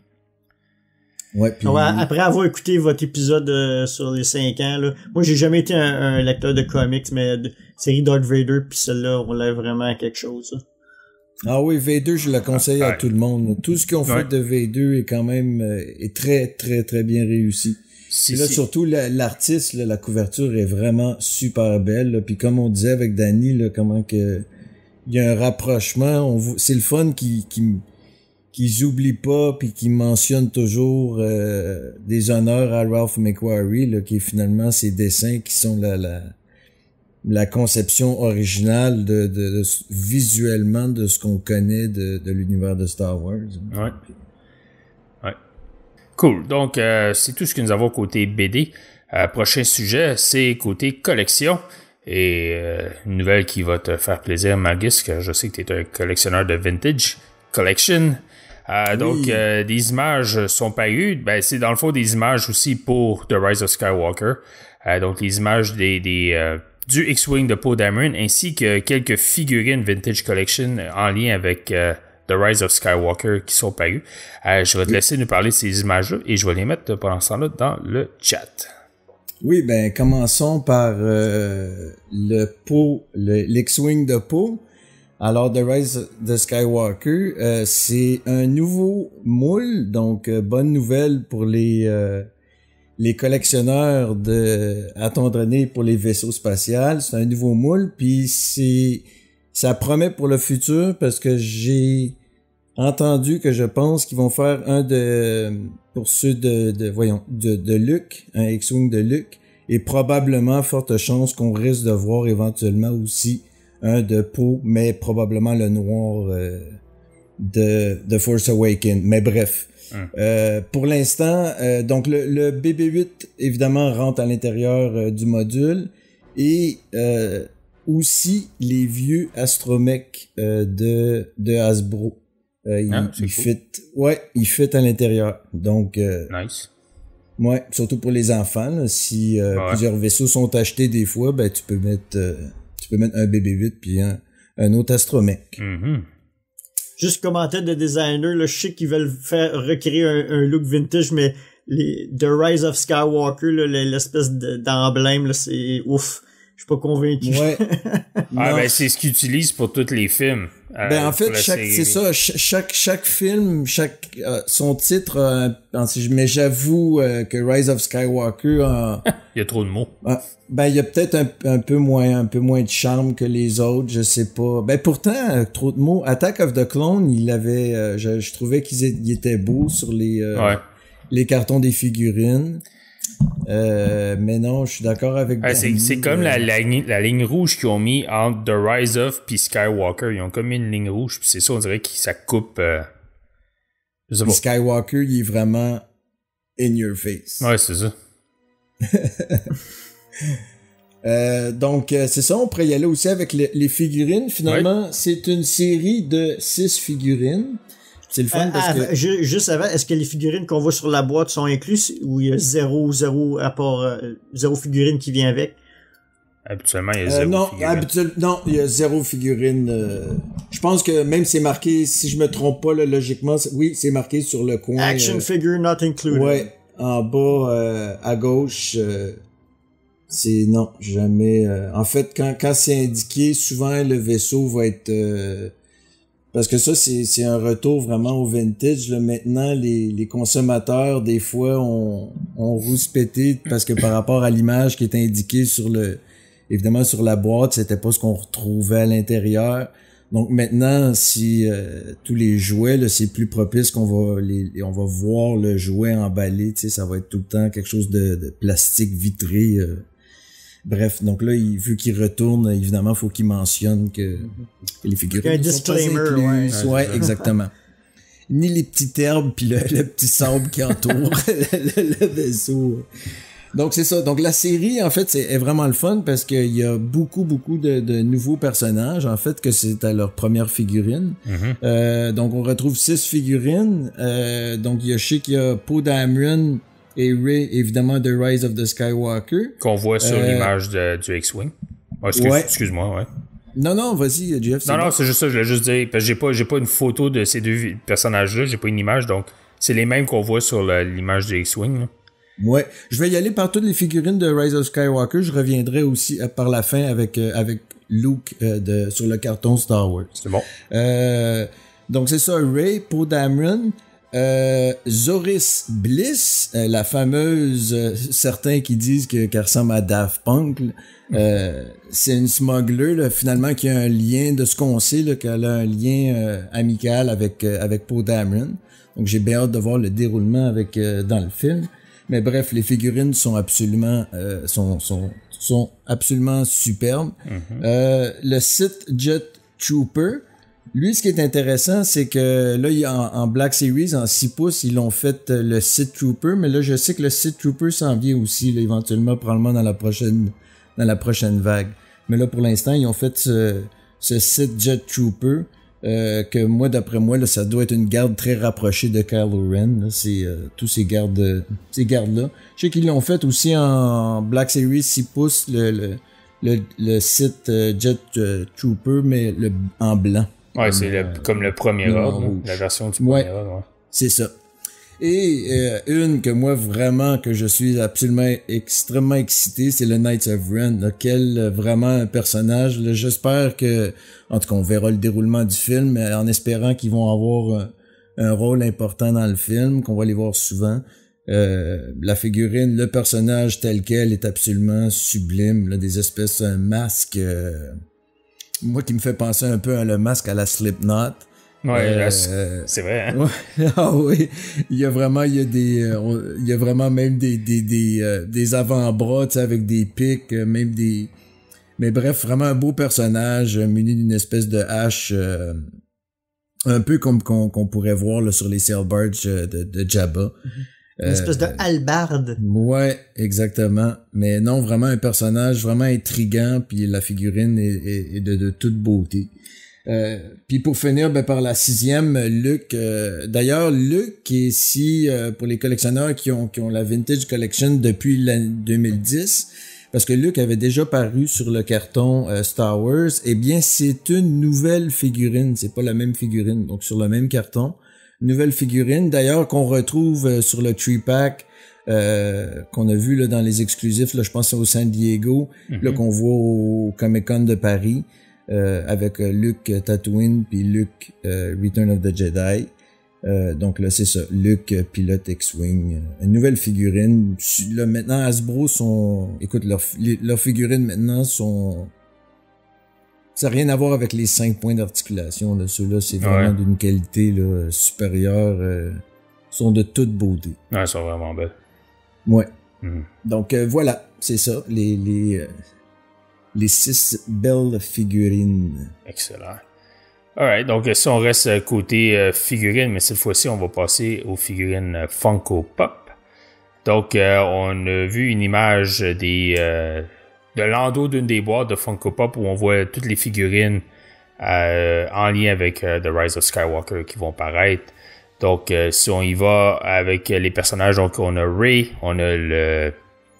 S3: Ouais, puis...
S1: ouais, après avoir écouté votre épisode euh, sur les cinq ans, là, moi j'ai jamais été un, un lecteur de comics, mais de série Darth Vader, puis celle-là, on l'a vraiment quelque chose. Là.
S3: Ah oui, Vader, je le conseille
S2: ah,
S3: à
S2: ouais.
S3: tout le monde. Tout ce qu'ils ont fait
S2: ouais.
S3: de Vader est quand même euh, est très, très, très bien réussi.
S2: Si,
S3: Et là,
S2: si.
S3: surtout, la, l'artiste, là, la couverture est vraiment super belle. Là. Puis comme on disait avec Danny, là, comment que... il y a un rapprochement, on, c'est le fun qu'ils qui, qu'ils oublient pas puis qu'ils mentionnent toujours euh, des honneurs à Ralph McQuarrie, là, qui est finalement ses dessins qui sont la la, la conception originale de, de, de visuellement de ce qu'on connaît de, de l'univers de Star Wars.
S2: Ouais. Ouais. Cool. Donc euh, c'est tout ce que nous avons côté B D. Euh, prochain sujet, c'est côté collection. Et euh, une nouvelle qui va te faire plaisir, Magus, que je sais que tu es un collectionneur de vintage collection. Euh, oui. Donc, euh, des images sont parues. Ben, c'est dans le fond des images aussi pour The Rise of Skywalker. Euh, donc, les images des, des euh, du X-Wing de Poe Dameron, ainsi que quelques figurines vintage collection en lien avec euh, The Rise of Skywalker qui sont parues. Euh, je vais te laisser nous parler de ces images-là et je vais les mettre pendant ce temps-là dans le chat.
S3: Oui, ben commençons par euh, le Poe, le, l'X-Wing de Poe. Alors, The Rise of Skywalker, euh, c'est un nouveau moule, donc euh, bonne nouvelle pour les euh, les collectionneurs de à tondrenner pour les vaisseaux spatials. C'est un nouveau moule, puis c'est ça promet pour le futur parce que j'ai entendu que je pense qu'ils vont faire un de pour ceux de, de voyons de, de Luke, un X-Wing de Luke, et probablement forte chance qu'on risque de voir éventuellement aussi un de Poe, mais probablement le noir euh, de de Force Awakens. Mais bref, hum. euh, pour l'instant, euh, donc le, le B B huit évidemment rentre à l'intérieur euh, du module et euh, aussi les vieux astromechs euh, de de Hasbro. Euh, il,
S2: ah,
S3: il
S2: cool.
S3: fit, ouais, il fit à l'intérieur. Donc, euh,
S2: nice.
S3: Ouais, surtout pour les enfants. Là, si euh,
S2: ouais.
S3: plusieurs vaisseaux sont achetés des fois, ben tu peux mettre, euh, tu peux mettre un B B huit puis un, un autre astromech.
S2: Mm-hmm.
S1: Juste commentaire de designer, là, je sais qu'ils veulent faire recréer un, un look vintage, mais les The Rise of Skywalker, là, l'espèce de, d'emblème, là, c'est ouf. Je suis pas convaincu.
S3: Ouais.
S2: ah ben c'est ce qu'ils utilisent pour tous les films.
S3: Euh, ben en fait chaque c'est ça chaque chaque film chaque euh, son titre euh, mais j'avoue euh, que Rise of Skywalker euh,
S2: il y a trop de mots.
S3: Euh, ben il y a peut-être un, un peu moins un peu moins de charme que les autres, je sais pas. Ben pourtant euh, trop de mots. Attack of the Clone, il avait euh, je, je trouvais qu'ils étaient, étaient beaux sur les euh,
S2: ouais.
S3: les cartons des figurines. Euh, mais non, je suis d'accord avec
S2: ah, c'est, c'est comme
S3: euh,
S2: la, la, la ligne rouge qu'ils ont mis entre The Rise of puis Skywalker. Ils ont comme mis une ligne rouge, puis c'est ça, on dirait que ça coupe. Euh...
S3: Skywalker, il est vraiment in your face.
S2: Ouais, c'est ça.
S3: euh, donc, euh, c'est ça, on pourrait y aller aussi avec les, les figurines. Finalement, ouais. C'est une série de six figurines. c'est le fun
S1: euh,
S3: parce
S1: euh,
S3: que...
S1: ju- Juste avant, est-ce que les figurines qu'on voit sur la boîte sont incluses ou il y a zéro, zéro, à part, euh, zéro figurine qui vient avec?
S2: Habituellement, il y a
S3: Euh,
S2: zéro
S3: non,
S2: figurine.
S3: habituel, non, il y a zéro figurine. euh, je pense que même c'est marqué, si je me trompe pas, là, logiquement, c'est- oui, c'est marqué sur le coin.
S1: Action
S3: euh,
S1: figure not included.
S3: Ouais, en bas euh, à gauche, euh, c'est non, jamais. euh, en fait, quand quand c'est indiqué, souvent le vaisseau va être euh, parce que ça c'est c'est un retour vraiment au vintage. Là. Maintenant, les les consommateurs des fois ont ont rouspété parce que par rapport à l'image qui est indiquée sur le évidemment sur la boîte, c'était pas ce qu'on retrouvait à l'intérieur. Donc maintenant, si euh, tous les jouets, là, c'est plus propice qu'on va les, on va voir le jouet emballé, tu sais, ça va être tout le temps quelque chose de, de plastique vitré. Euh. Bref, donc là, il, vu qu'il retourne, évidemment, faut qu'il mentionne que, que les figurines
S1: Un
S3: ne sont pas
S1: disclaimer,
S3: incluses.
S1: ouais.
S3: Ouais, exactement. Ni les petites herbes puis le, le petit sable qui entoure le, le vaisseau. Donc c'est ça. Donc la série en fait c'est est vraiment le fun parce qu'il y a beaucoup beaucoup de, de nouveaux personnages en fait que c'est à leur première figurine.
S2: Mm-hmm.
S3: Euh, donc on retrouve six figurines. Euh, donc il y a je sais qu'il y a Poe Dameron et Rey évidemment de Rise of the Skywalker.
S2: Qu'on voit sur
S3: Euh,
S2: l'image de, du X-Wing. Oh, excuse,
S3: ouais.
S2: Excuse-moi, ouais.
S3: Non non vas-y Jeff.
S2: Non,
S3: bon.
S2: non, c'est juste ça, je voulais juste dire, parce que j'ai pas, j'ai pas une photo de ces deux vi- personnages-là, j'ai pas une image, donc c'est les mêmes qu'on voit sur la- l'image du X-Wing. Là.
S3: Ouais, je vais y aller par toutes les figurines de Rise of Skywalker. Je reviendrai aussi euh, par la fin avec euh, avec Luke euh, de sur le carton Star Wars.
S2: C'est bon.
S3: Euh, donc c'est ça, Rey, Poe Dameron, euh, Zoris Bliss, euh, la fameuse, euh, certains qui disent que qu'elle ressemble à Daft Punk. Là. Euh, c'est une smuggler là, finalement qui a un lien de ce qu'on sait là, qu'elle a un lien euh, amical avec euh, avec Poe Dameron. Donc j'ai bien hâte de voir le déroulement avec euh, dans le film. Mais bref, les figurines sont absolument euh, sont sont sont absolument superbes. Mm-hmm. Euh, le Sith Jet Trooper, lui, ce qui est intéressant, c'est que là, il y a en, en Black Series, en six pouces, ils l'ont fait euh, le Sith Trooper, mais là, je sais que le Sith Trooper s'en vient aussi, là, éventuellement, probablement dans la prochaine dans la prochaine vague. Mais là, pour l'instant, ils ont fait ce, ce Sith Jet Trooper. Euh, que moi, d'après moi, là, ça doit être une garde très rapprochée de Kylo Ren. Là. C'est euh, tous ces gardes, euh, ces gardes-là. Je sais qu'ils l'ont fait aussi en Black Series six pouces, le le le, le Sith euh, Jet euh, Trooper, mais le en blanc.
S2: Ouais,
S3: comme,
S2: c'est
S3: euh,
S2: le, comme le premier
S3: le
S2: ordre,
S3: rouge.
S2: la version du
S3: Ouais.
S2: premier ordre. Ouais.
S3: C'est ça. Et euh, une que moi vraiment que je suis absolument extrêmement excité, c'est le Knights of Ren. Là, quel euh, vraiment un personnage. Là, j'espère que, en tout cas, on verra le déroulement du film, mais en espérant qu'ils vont avoir un, un rôle important dans le film, qu'on va les voir souvent. Euh, la figurine, le personnage tel quel est absolument sublime. Là, des espèces un masque, euh, moi qui me fait penser un peu à le masque à la Slipknot.
S2: Ouais,
S3: Euh,
S2: là, c'est c'est vrai. Hein?
S3: Ouais. Ah oui, il y a vraiment il y a des euh, on- il y a vraiment même des des des euh, des avant-bras, tu sais, avec des pics, euh, même des mais bref, vraiment un beau personnage euh, muni d'une espèce de hache euh, un peu comme qu'on qu'on pourrait voir là, sur les sailbarges euh, de de Jabba.
S1: Une espèce de
S3: Euh,
S1: hallebarde.
S3: Ouais, exactement. Mais non, vraiment un personnage vraiment intriguant, puis la figurine est, est, est de, de toute beauté. Euh, puis pour finir, ben, par la sixième, Luke. Euh, d'ailleurs, Luke qui est ici euh, pour les collectionneurs qui ont qui ont la Vintage Collection depuis l'année deux mille dix, parce que Luke avait déjà paru sur le carton euh, Star Wars. Eh bien, c'est une nouvelle figurine. C'est pas la même figurine, donc sur le même carton. Nouvelle figurine, d'ailleurs, qu'on retrouve euh, sur le three pack euh, qu'on a vu là dans les exclusifs. Là, je pense au San Diego, mm-hmm. là qu'on voit au Comic Con de Paris. Euh, avec euh, Luke Tatooine puis Luke euh, Return of the Jedi. Euh, donc là, c'est ça. Luke euh, pilote X-Wing. Euh, une nouvelle figurine. Là, maintenant, Hasbro sont... Écoute, leurs leur figurines maintenant sont... Ça n'a rien à voir avec les cinq points d'articulation. Là. Ceux-là, c'est vraiment ouais. d'une qualité là, supérieure. Euh, sont de toute beauté.
S2: Ouais, ils sont vraiment belles.
S3: Ouais.
S2: Mm.
S3: Donc euh, voilà, c'est ça. Les... les euh, les six belles figurines.
S2: Excellent. Alright, donc si on reste côté euh, figurines, mais cette fois-ci, on va passer aux figurines euh, Funko Pop. Donc, euh, on a vu une image des euh, de l'endos d'une des boîtes de Funko Pop où on voit toutes les figurines euh, en lien avec euh, The Rise of Skywalker qui vont paraître. Donc, euh, si on y va avec les personnages, donc on a Rey, on a le,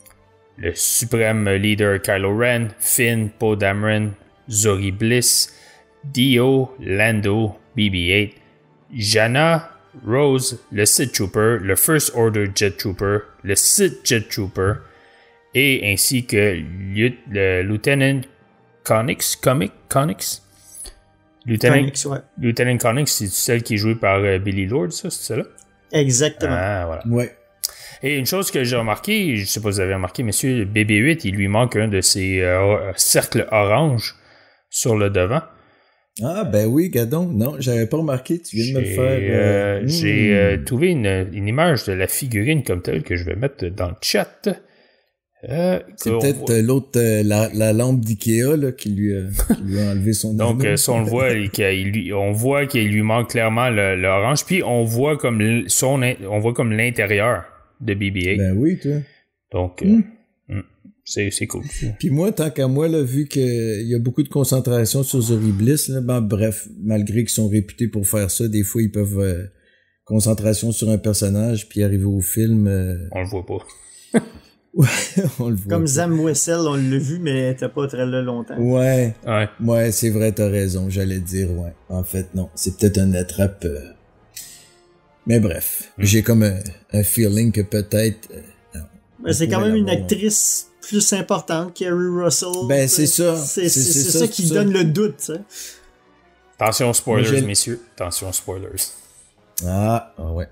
S2: le suprême leader Kylo Ren, Finn, Poe Dameron, Zori Bliss, Dio, Lando, B B eight, Jannah, Rose, le Sith Trooper, le First Order Jet Trooper, le Sith Jet Trooper, et ainsi que Lieu- le Lieutenant Connix, Comic, Connix? Lieutenant
S1: Connix, ouais.
S2: Lieutenant Connix, c'est celle qui est jouée par euh, Billy Lord, ça, c'est celle-là?
S1: Exactement.
S2: Ah, voilà.
S3: Ouais.
S2: Et une chose que j'ai remarqué, je sais pas si vous avez remarqué, messieurs, B B huit, il lui manque un de ses euh, cercles orange sur le devant.
S3: Ah, ben oui, Gadon. Non, j'avais pas remarqué. Tu viens de me le
S2: J'ai,
S3: faire.
S2: euh,
S3: euh,
S2: j'ai
S3: hmm.
S2: euh, trouvé une, une image de la figurine comme telle que je vais mettre dans le chat. Euh,
S3: C'est
S2: qu'on
S3: peut-être
S2: voit-
S3: euh, l'autre, euh, la, la lampe d'Ikea là, qui, lui, euh, qui lui a enlevé son
S2: Donc,
S3: anneau.
S2: euh, si on le voit, il- qu'il lui- on voit qu'il lui manque clairement le- l'orange, puis on voit comme l- son, in- on voit comme l'intérieur de B B eight.
S3: Ben oui, toi.
S2: Donc, euh,
S3: Hmm.
S2: hmm, c'est, c'est cool.
S3: Puis moi, tant qu'à moi, là, vu qu'il y a beaucoup de concentration sur Zori Bliss, là, ben, bref, malgré qu'ils sont réputés pour faire ça, des fois, ils peuvent... euh, concentration sur un personnage, puis arriver au film... euh,
S2: On le voit pas.
S3: ouais, on le voit.
S1: Comme
S3: pas.
S1: Zam Wessel, on l'a vu, mais elle était pas très là longtemps.
S3: Ouais,
S2: Ouais.
S3: ouais, c'est vrai, t'as raison, j'allais dire, ouais. En fait, non, c'est peut-être un attrape... euh, Mais bref,
S2: Mm.
S3: j'ai comme un, un feeling que peut-être... euh, non,
S1: Mais c'est
S3: on
S1: quand
S3: pourrait
S1: même une
S3: l'avoir,
S1: actrice plus importante, Kerry Russell.
S3: Ben, c'est ça.
S1: C'est,
S3: C'est-
S1: c'est,
S3: c'est
S1: c'est
S3: ça,
S1: ça
S3: c'est
S1: qui
S3: ça.
S1: donne le doute, tu sais.
S2: Attention spoilers,
S3: Moi, j'ai-
S2: messieurs. Attention spoilers.
S3: Ah, ah ouais.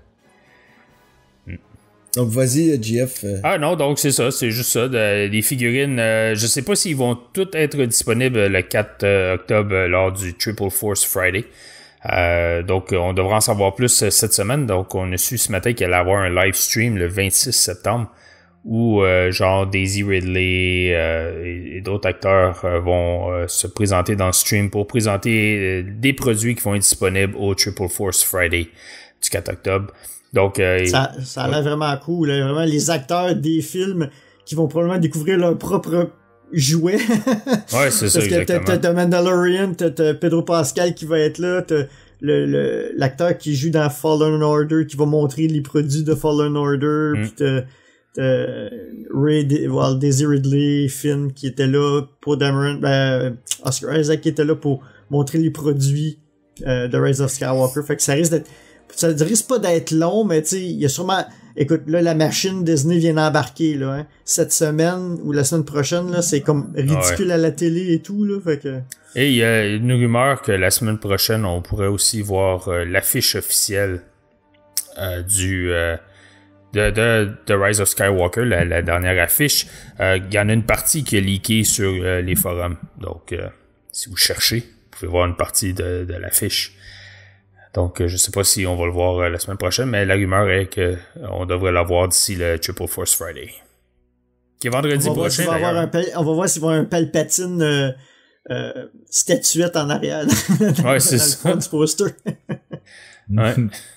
S2: Mm.
S3: Donc, vas-y, euh, G F. euh,
S2: Ah non, donc c'est ça, c'est juste ça. de- des figurines, euh, je sais pas s'ils vont toutes être disponibles le quatre euh, octobre euh, lors du Triple Force Friday. Euh, donc on devra en savoir plus euh, cette semaine. Donc on a su ce matin qu'il allait y avoir un live stream le vingt-six septembre où euh, genre Daisy Ridley euh, et, et d'autres acteurs euh, vont euh, se présenter dans le stream pour présenter euh, des produits qui vont être disponibles au Triple Force Friday du quatre octobre. Donc euh,
S1: Ça, ça a l'air vraiment cool. Là. Vraiment, les acteurs des films qui vont probablement découvrir leur propre jouet.
S2: ouais, c'est ça
S1: Parce que t'as,
S2: exactement.
S1: t'as, t'as Mandalorian, t'as, t'as Pedro Pascal qui va être là, t'as le, le, l'acteur qui joue dans Fallen Order qui va montrer les produits de Fallen Order,
S2: Mm.
S1: pis t'as, t'as Ray, well, Daisy Ridley, Finn qui était là, Poe Dameron, ben, Oscar Isaac qui était là pour montrer les produits euh, de Rise of Skywalker. Fait que ça risque d'être, ça risque pas d'être long, mais tu sais, il y a sûrement, écoute, là, la machine Disney vient d'embarquer, là, hein. Cette semaine ou la semaine prochaine, là, c'est comme ridicule
S2: Ouais.
S1: à la télé et tout, là, fait que...
S2: Et il y a une rumeur que la semaine prochaine, on pourrait aussi voir euh, l'affiche officielle euh, du euh, de, de, de Rise of Skywalker, la, la dernière affiche. Euh, Il y en a une partie qui est leakée sur euh, les forums. Donc, euh, si vous cherchez, vous pouvez voir une partie de, de l'affiche. Donc, euh, je sais pas si on va le voir euh, la semaine prochaine, mais la rumeur est que euh, on devrait l'avoir d'ici le Triple Force Friday. Qui est vendredi
S1: On va, voir
S2: prochain,
S1: s'il va avoir
S2: d'ailleurs.
S1: un pal- on va voir s'il va y avoir un Palpatine euh, euh, statuette en arrière. dans,
S2: Ouais, c'est
S1: dans
S2: ça.
S1: le fond du poster.
S2: Ouais.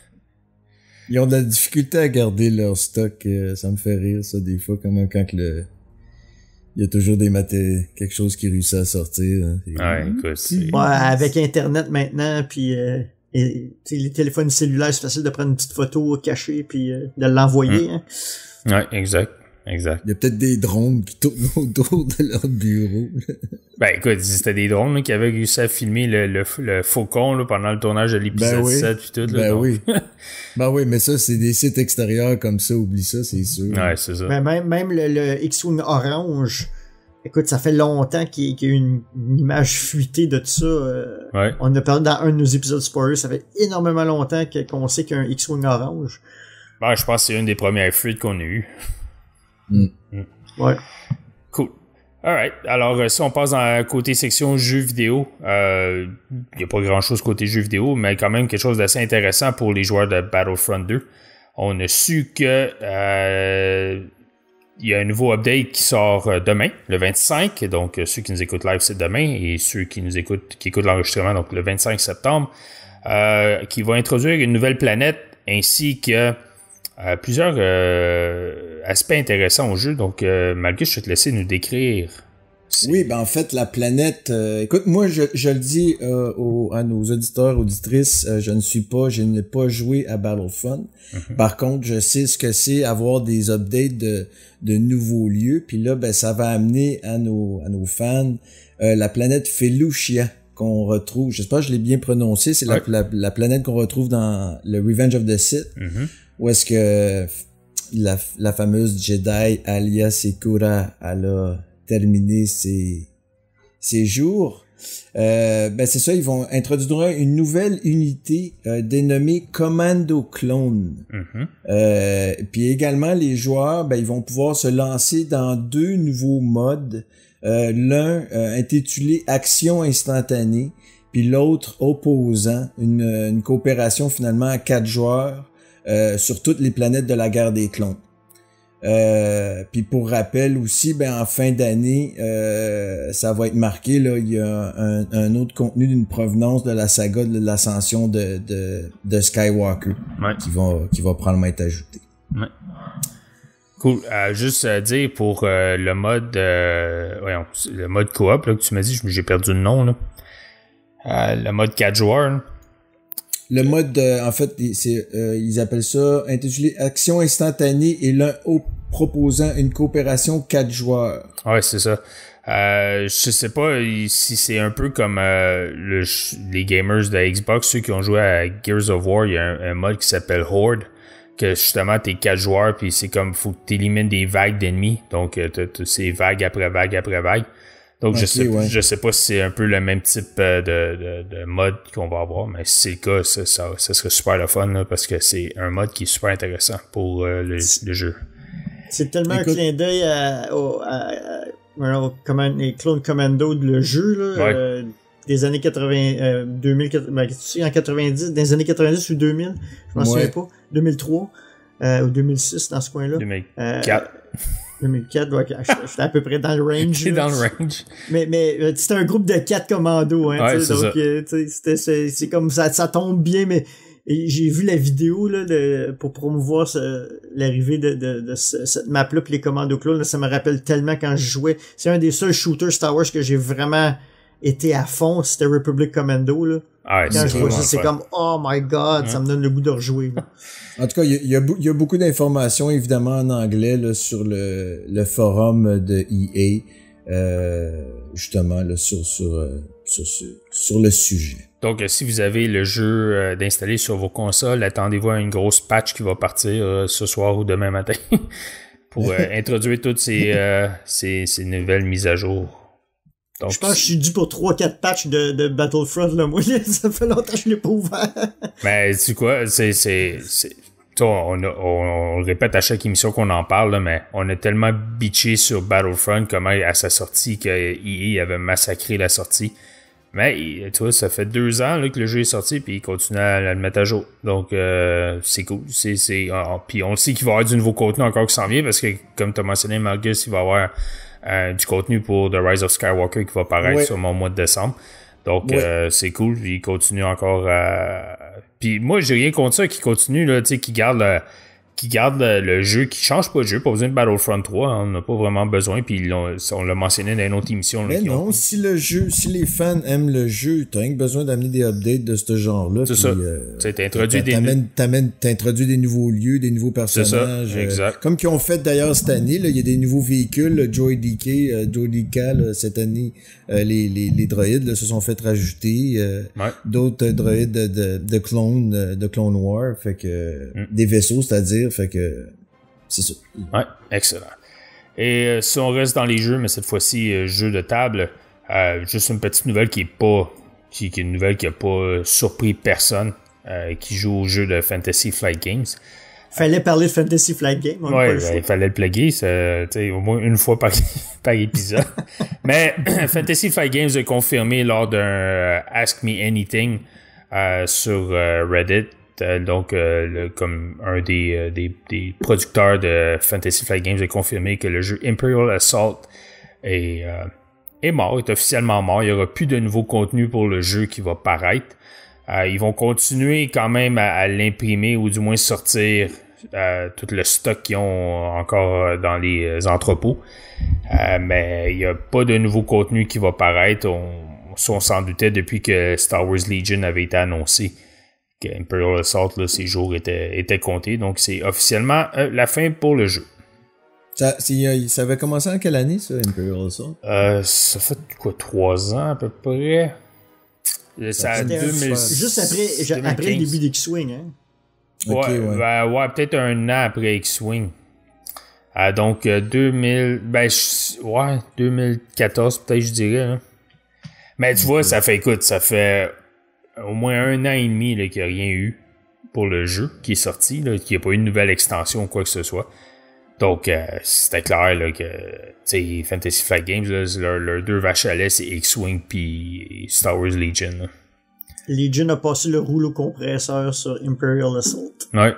S3: Ils ont de la difficulté à garder leur stock. euh, ça me fait rire, ça, des fois, quand même, quand que le... Il y a toujours des maté... quelque chose qui réussit à sortir. Hein. C'est-
S2: Ouais, écoute, c'est-
S1: Ouais, avec Internet maintenant, puis euh, et, tu sais, les téléphones cellulaires, c'est facile de prendre une petite photo cachée puis euh, de l'envoyer.
S2: Mm.
S1: Hein.
S2: Ouais, exact. Exact.
S3: Il y a peut-être des drones qui tournent autour de leur bureau.
S2: Ben écoute, c'était des drones là, qui avaient réussi à filmer le, le, le faucon là, pendant le tournage de l'épisode
S3: Ben oui.
S2: sept puis tout. Là,
S3: Ben
S2: donc-
S3: oui. Ben oui, mais ça, c'est des sites extérieurs comme ça, oublie ça, c'est sûr.
S2: Ouais, c'est ça.
S1: Mais même, même le, le X-Wing orange, écoute, ça fait longtemps qu'il y, qu'il y a eu une, une image fuitée de tout ça. euh,
S2: Ouais.
S1: On en a parlé dans un de nos épisodes spoilers, ça fait énormément longtemps que- qu'on sait qu'il y a un X-Wing orange.
S2: Ben, je pense que c'est une des premières fuites qu'on a eues.
S1: Ouais.
S2: Cool. Alright. Alors, euh, si on passe dans la côté section jeux vidéo, il euh, n'y a pas grand-chose côté jeux vidéo, mais quand même quelque chose d'assez intéressant pour les joueurs de Battlefront deux. On a su que euh, il y a un nouveau update qui sort euh, demain, le vingt-cinq. Donc, euh, ceux qui nous écoutent live, c'est demain. Et ceux qui nous écoutent, qui écoutent l'enregistrement, donc le vingt-cinq septembre, euh, qui va introduire une nouvelle planète ainsi que euh, plusieurs euh, aspects intéressants au jeu. Donc, euh, Malgus, je vais te laisser nous décrire
S3: Oui, ben en fait, la planète... Euh, écoute, moi, je, je le dis euh, aux, à nos auditeurs, auditrices, euh, je ne suis pas, je n'ai pas joué à Battlefront. Mm-hmm. Par contre, je sais ce que c'est avoir des updates de, de nouveaux lieux. Puis là, ben ça va amener à nos, à nos fans euh, la planète Felucia qu'on retrouve. J'espère que je l'ai bien prononcé. C'est ouais. la, la, la planète qu'on retrouve dans le Revenge of the Sith. Mm-hmm. Où est-ce que la, la fameuse Jedi Alia Secura, elle a terminé ses, ses jours. Euh, ben c'est ça, ils vont introduire une nouvelle unité euh, dénommée Commando Clone. Mm-hmm. Euh, puis également, les joueurs, ben ils vont pouvoir se lancer dans deux nouveaux modes. Euh, l'un euh, intitulé Action instantanée, puis l'autre opposant, une, une coopération finalement à quatre joueurs euh, sur toutes les planètes de la guerre des clones. Euh, puis pour rappel aussi, ben en fin d'année, euh, ça va être marqué là, il y a un, un autre contenu d'une provenance de la saga de l'ascension de, de, de Skywalker ouais. qui va qui va probablement être ajouté.
S2: Ouais. Cool. Euh, juste à dire pour euh, le mode euh, voyons, le mode coop là, que tu m'as dit, j'ai perdu le nom là. Euh, le mode quatre joueurs. Là.
S3: Le mode, euh, en fait, c'est, euh, ils appellent ça intitulé Action instantanée et l'un au proposant une coopération quatre joueurs.
S2: Ouais, c'est ça. Euh, je sais pas si c'est un peu comme euh, le, les gamers de Xbox, ceux qui ont joué à Gears of War, il y a un, un mode qui s'appelle Horde, que justement t'es quatre joueurs, puis c'est comme faut que t'élimines des vagues d'ennemis, donc t'as, t'as ces vagues après vague après vague. Donc, okay, je sais ouais. je sais pas si c'est un peu le même type de, de, de mode qu'on va avoir, mais si c'est le cas, ça, ça, ça serait super le fun, là, parce que c'est un mode qui est super intéressant pour euh, le, le jeu.
S1: C'est tellement Écoute, un clin d'œil à, au, à, à, à command, les Clone Commando de le jeu, là, ouais. euh, des années quatre-vingts, euh, deux mille, ben, en quatre-vingt-dix, des années quatre-vingt-dix ou deux mille, je m'en ouais. souviens pas, deux mille trois, euh, ou deux mille six, dans ce coin-là.
S2: deux mille quatre. Euh,
S1: deux mille quatre, ouais, j'étais à peu près dans le range.
S2: J'étais dans le range.
S1: Mais, mais c'était un groupe de quatre commandos, hein,
S2: ouais, c'est
S1: donc euh, c'était, c'est, c'est comme ça, ça tombe bien, mais j'ai vu la vidéo là, de, pour promouvoir ce, l'arrivée de, de, de ce, cette map-là pis les commandos clones, là, ça me rappelle tellement quand je jouais. C'est un des seuls shooters Star Wars que j'ai vraiment été à fond, c'était Republic Commando, là.
S2: Ah,
S1: quand je vois ça, c'est comme oh my god, ouais. ça me donne le goût de rejouer. Là.
S3: En tout cas, il y a, y, a, y a beaucoup d'informations évidemment en anglais là, sur le, le forum de E A, euh, justement là, sur, sur, sur, sur, sur le sujet.
S2: Donc, si vous avez le jeu euh, d'installer sur vos consoles, attendez-vous à une grosse patch qui va partir euh, ce soir ou demain matin pour euh, introduire toutes ces, euh, ces, ces nouvelles mises à jour. Donc,
S1: je pense que je suis dû pour trois quatre patchs de, de Battlefront, là. Moi, ça fait longtemps que je l'ai pas ouvert.
S2: Mais, tu sais quoi, c'est, c'est, c'est, on, a, on, on le répète à chaque émission qu'on en parle, là, mais on a tellement bitché sur Battlefront, comment à sa sortie, que E A avait massacré la sortie. Mais, tu vois, ça fait deux ans, là, que le jeu est sorti, puis il continue à le mettre à jour. Donc, euh, c'est cool. C'est, c'est, oh, puis on sait qu'il va y avoir du nouveau contenu encore qui s'en vient, parce que, comme tu as mentionné, Marcus, il va y avoir Euh, du contenu pour The Rise of Skywalker qui va paraître ouais. sur mon mois de décembre. Donc, ouais. euh, c'est cool. Il continue encore à... Puis moi, j'ai rien contre ça qui continue, là, tu sais, qui garde le, qui garde le, le jeu, qui change pas de jeu. Pas besoin de Battlefront trois. Hein, on n'a pas vraiment besoin. Puis on l'a mentionné dans une autre émission.
S3: Mais
S2: là,
S3: non,
S2: ont...
S3: si le jeu, si les fans aiment le jeu, t'as rien que besoin d'amener des updates de ce genre-là.
S2: C'est
S3: puis,
S2: ça.
S3: Euh,
S2: t'as introduit des...
S3: T'amènes, t'amènes, t'introduis des nouveaux lieux, des nouveaux personnages.
S2: C'est ça, exact.
S3: Euh, comme qu'ils ont fait d'ailleurs cette année, là, il y a des nouveaux véhicules. Là, Joy D K, euh, Joy D K, là, cette année, euh, les, les, les droïdes là, se sont fait rajouter. Euh,
S2: ouais.
S3: D'autres euh, droïdes de, de, de clones, de Clone War. Fait que, mm. des vaisseaux, c'est-à-dire, fait que, c'est ça.
S2: Ouais, excellent. Et euh, si on reste dans les jeux, mais cette fois-ci, euh, jeu de table, euh, juste une petite nouvelle qui est pas, qui, qui est une nouvelle qui a pas euh, surpris personne, euh, qui joue au jeu de Fantasy Flight Games.
S1: Fallait parler de Fantasy Flight Games.
S2: Ouais, ben, il fallait le plugger, ça, au moins une fois par, par épisode. Mais Fantasy Flight Games a confirmé lors d'un euh, Ask Me Anything euh, sur euh, Reddit. Donc, euh, le, comme un des, euh, des, des producteurs de Fantasy Flight Games a confirmé que le jeu Imperial Assault est, euh, est mort, est officiellement mort. Il n'y aura plus de nouveau contenu pour le jeu qui va paraître. Euh, ils vont continuer quand même à, à l'imprimer ou du moins sortir euh, tout le stock qu'ils ont encore dans les entrepôts. Euh, mais il n'y a pas de nouveau contenu qui va paraître. On, on s'en doutait depuis que Star Wars Legion avait été annoncé que Imperial Assault, là, ses jours étaient, étaient comptés. Donc c'est officiellement euh, la fin pour le jeu.
S3: Ça, ça avait commencé en quelle année, ça, Imperial Assault?
S2: Euh, ça fait quoi, trois ans à peu près? Ça a deux mille...
S1: Juste après, après le début d'X-Wing, hein?
S2: Ouais,
S3: okay, ouais.
S2: Ben, ouais, peut-être un an après X-Wing. Euh, donc, euh, deux mille... Ben, je, ouais, deux mille quatorze, peut-être, je dirais. Là. Mais tu okay. vois, ça fait, écoute, ça fait au moins un an et demi là, qu'il n'y a rien eu pour le jeu qui est sorti, là, qu'il n'y a pas eu de nouvelle extension ou quoi que ce soit. Donc, euh, c'était clair là, que, tu sais, Fantasy Flight Games, là, leurs leur deux vaches à lait, c'est X-Wing puis Star Wars Legion. Là.
S1: Legion a passé le rouleau compresseur sur Imperial Assault.
S2: Ouais.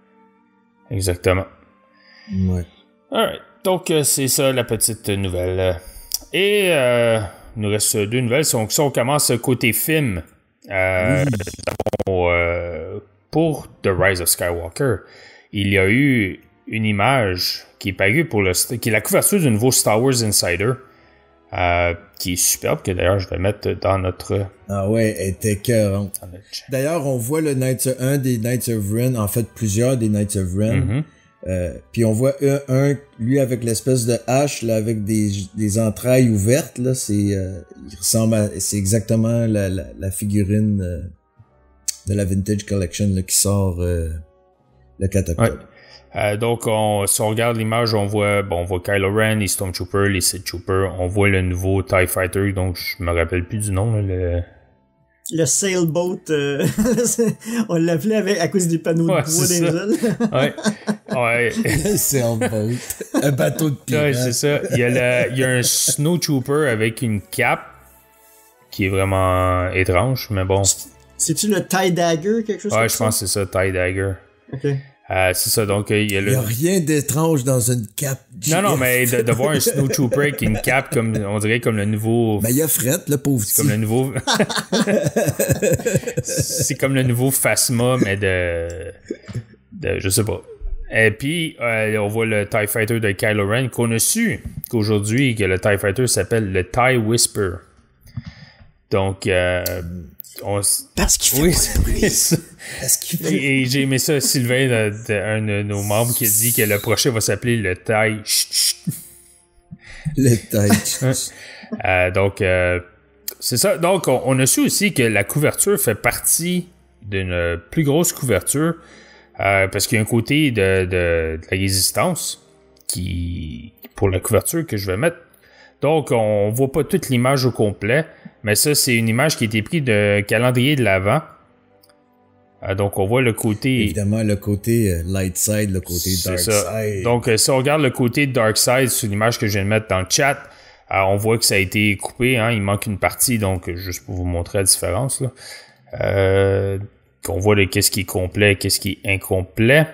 S2: Exactement.
S3: Ouais.
S2: Alright. Donc, euh, c'est ça la petite nouvelle. Et euh, il nous reste deux nouvelles. Donc, ça, on commence côté film. Euh, oui. on, euh, pour The Rise of Skywalker, il y a eu une image qui est parue pour le qui est la couverture du nouveau Star Wars Insider. Euh, qui est superbe, que d'ailleurs je vais mettre dans notre...
S3: Ah ouais, elle était écœurante. D'ailleurs, on voit le Knights of, un des Knights of Ren, en fait plusieurs des Knights of Ren. Mm-hmm. Euh, puis on voit un, un, lui avec l'espèce de hache, là, avec des, des entrailles ouvertes, là, c'est, euh, il ressemble à, c'est exactement la, la, la figurine euh, de la Vintage Collection, là, qui sort euh, le quatre octobre. Ouais.
S2: Euh, donc, on, si on regarde l'image, on voit, bon, on voit Kylo Ren, les Stormtroopers, les Sith Troopers, on voit le nouveau TIE Fighter, donc je me rappelle plus du nom, là, le...
S1: Le sailboat, euh, on l'appelait avec, à cause des panneaux
S2: ouais,
S1: de bois des ailes.
S2: Ouais, ouais.
S3: Le sailboat, un bateau de pirates.
S2: Ouais, c'est ça. Il y a, le, il y a un Snow Trooper avec une cape qui est vraiment étrange, mais bon.
S1: C'est-tu le TIE Dagger, quelque chose
S2: ouais,
S1: comme
S2: je
S1: ça?
S2: Ouais, je pense que c'est ça, TIE Dagger.
S1: OK.
S2: Euh, c'est ça, donc il y a le...
S3: Il y a rien d'étrange dans une cape.
S2: Non, non, mais de, de voir un Snow Trooper avec une cape, comme on dirait comme le nouveau...
S3: Ben, il y a Fred, le pauvre
S2: C'est comme le nouveau... c'est comme le nouveau Phasma, mais de... de je sais pas. Et puis, euh, on voit le TIE Fighter de Kylo Ren, qu'on a su qu'aujourd'hui, que le TIE Fighter s'appelle le TIE Whisper. Donc, euh... On...
S1: Parce qu'il fait
S2: oui,
S1: pas de bruit.
S2: Parce qu'il fait... Et, et j'ai aimé ça, Sylvain, de, de, un de nos membres, qui a dit que le prochain va s'appeler le TIE.
S3: Le TIE.
S2: euh, donc, euh, c'est ça. Donc, on, on a su aussi que la couverture fait partie d'une plus grosse couverture, euh, parce qu'il y a un côté de, de, de la résistance qui pour la couverture que je vais mettre. Donc, on voit pas toute l'image au complet, mais ça, c'est une image qui a été prise de calendrier de l'Avent. Euh, donc, on voit le côté...
S3: Évidemment, le côté euh, light side, le côté dark
S2: ça.
S3: side.
S2: Donc, euh, si on regarde le côté dark side sur l'image que je viens de mettre dans le chat, euh, on voit que ça a été coupé. Hein, il manque une partie, donc juste pour vous montrer la différence. Là. Euh, on voit le, qu'est-ce qui est complet, qu'est-ce qui est incomplet.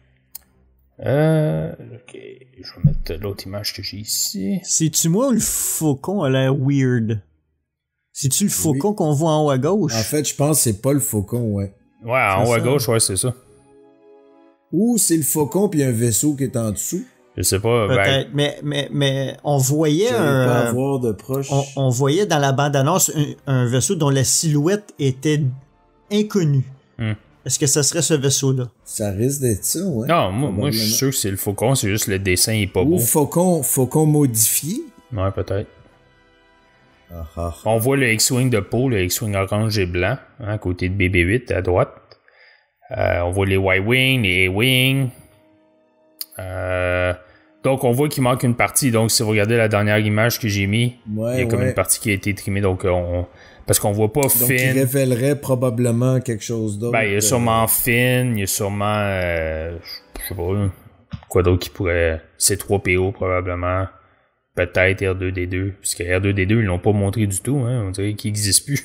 S2: Euh, ok, je vais mettre l'autre image que j'ai ici.
S1: C'est-tu moi ou le faucon a l'air weird? C'est-tu le faucon oui. qu'on voit en haut à gauche?
S3: En fait, je pense que c'est pas le faucon, ouais.
S2: Ouais, en haut à gauche, ouais, c'est ça.
S3: Ou c'est le faucon puis un vaisseau qui est en dessous.
S2: Je sais pas.
S1: Peut-être,
S2: ben...
S1: mais, mais, mais on voyait un...
S3: pas à voir de proche.
S1: On, on voyait dans la bande-annonce un, un vaisseau dont la silhouette était inconnue.
S2: Hmm.
S1: Est-ce que ça serait ce vaisseau-là?
S3: Ça risque d'être ça, ouais.
S2: Non, moi, moi je suis sûr que c'est le faucon, c'est juste le dessin est pas
S3: Ou
S2: beau.
S3: Ou faucon, faucon modifié.
S2: Ouais, peut-être.
S3: Ah, ah.
S2: On voit le X-Wing de peau, le X-Wing orange et blanc, hein, à côté de B B huit à droite. Euh, on voit les Y-Wing, les A-Wing. Euh, donc, on voit qu'il manque une partie. Donc, si vous regardez la dernière image que j'ai mis,
S3: ouais,
S2: il y a comme
S3: ouais.
S2: une partie qui a été trimée. Donc, on, parce qu'on voit pas
S3: donc,
S2: Finn.
S3: Donc, il révélerait probablement quelque chose d'autre.
S2: Ben, il y a sûrement euh... Finn, il y a sûrement... Euh, je sais pas, quoi d'autre qui pourrait... C trois P O, probablement. Peut-être R deux D deux. Puisque R deux D deux, ils l'ont pas montré du tout. Hein, on dirait qu'il n'existe plus.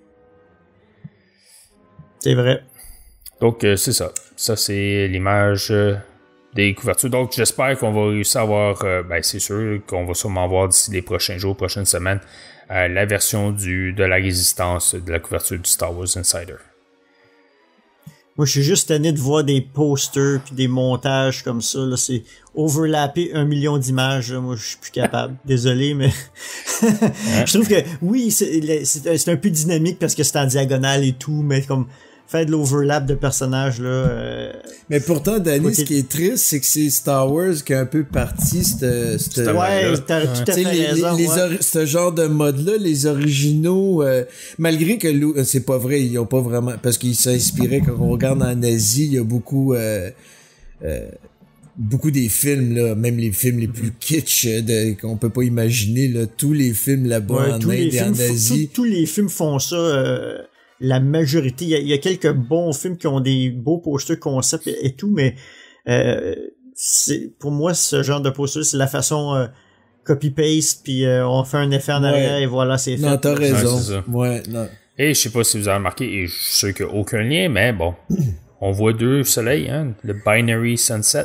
S1: C'est vrai.
S2: Donc, euh, c'est ça. Ça, c'est l'image euh, des couvertures. Donc, j'espère qu'on va réussir à avoir... Euh, ben, c'est sûr qu'on va sûrement voir d'ici les prochains jours, prochaines semaines, euh, la version du de la résistance de la couverture du Star Wars Insider.
S1: Moi, je suis juste tanné de voir des posters puis des montages comme ça. Là, c'est overlappé un million d'images. Là. Moi, je suis plus capable. Désolé, mais je trouve que oui, c'est, c'est, c'est un peu dynamique parce que c'est en diagonale et tout, mais comme faire de l'overlap de personnages là. Euh...
S3: Mais pourtant, Danny, okay. Ce qui est triste, c'est que c'est Star Wars qui a un peu parti cette, cette
S1: ouais, t'as tout à fait
S3: les,
S1: raison.
S3: Les, les
S1: ouais.
S3: ori- ce genre de mode-là, les originaux, euh, malgré que Lou, c'est pas vrai, ils ont pas vraiment, parce qu'ils s'inspiraient quand on regarde en Asie, il y a beaucoup, euh, euh, beaucoup des films là, même les films les plus kitsch de, qu'on peut pas imaginer là, tous les films là-bas ouais, en Inde et en Asie.
S1: Tous, tous les films font ça. Euh... La majorité, il y, a, il y a quelques bons films qui ont des beaux posters concepts et, et tout, mais euh, c'est pour moi ce genre de poster, c'est la façon euh, copy-paste, puis euh, on fait un effet en arrière ouais. Et voilà, c'est fait.
S3: Non, t'as raison. Ouais, ouais, non.
S2: Et je sais pas si vous avez remarqué, et je suis sûr qu'il n'y a aucun lien, mais bon, on voit deux soleils, hein, le Binary Sunset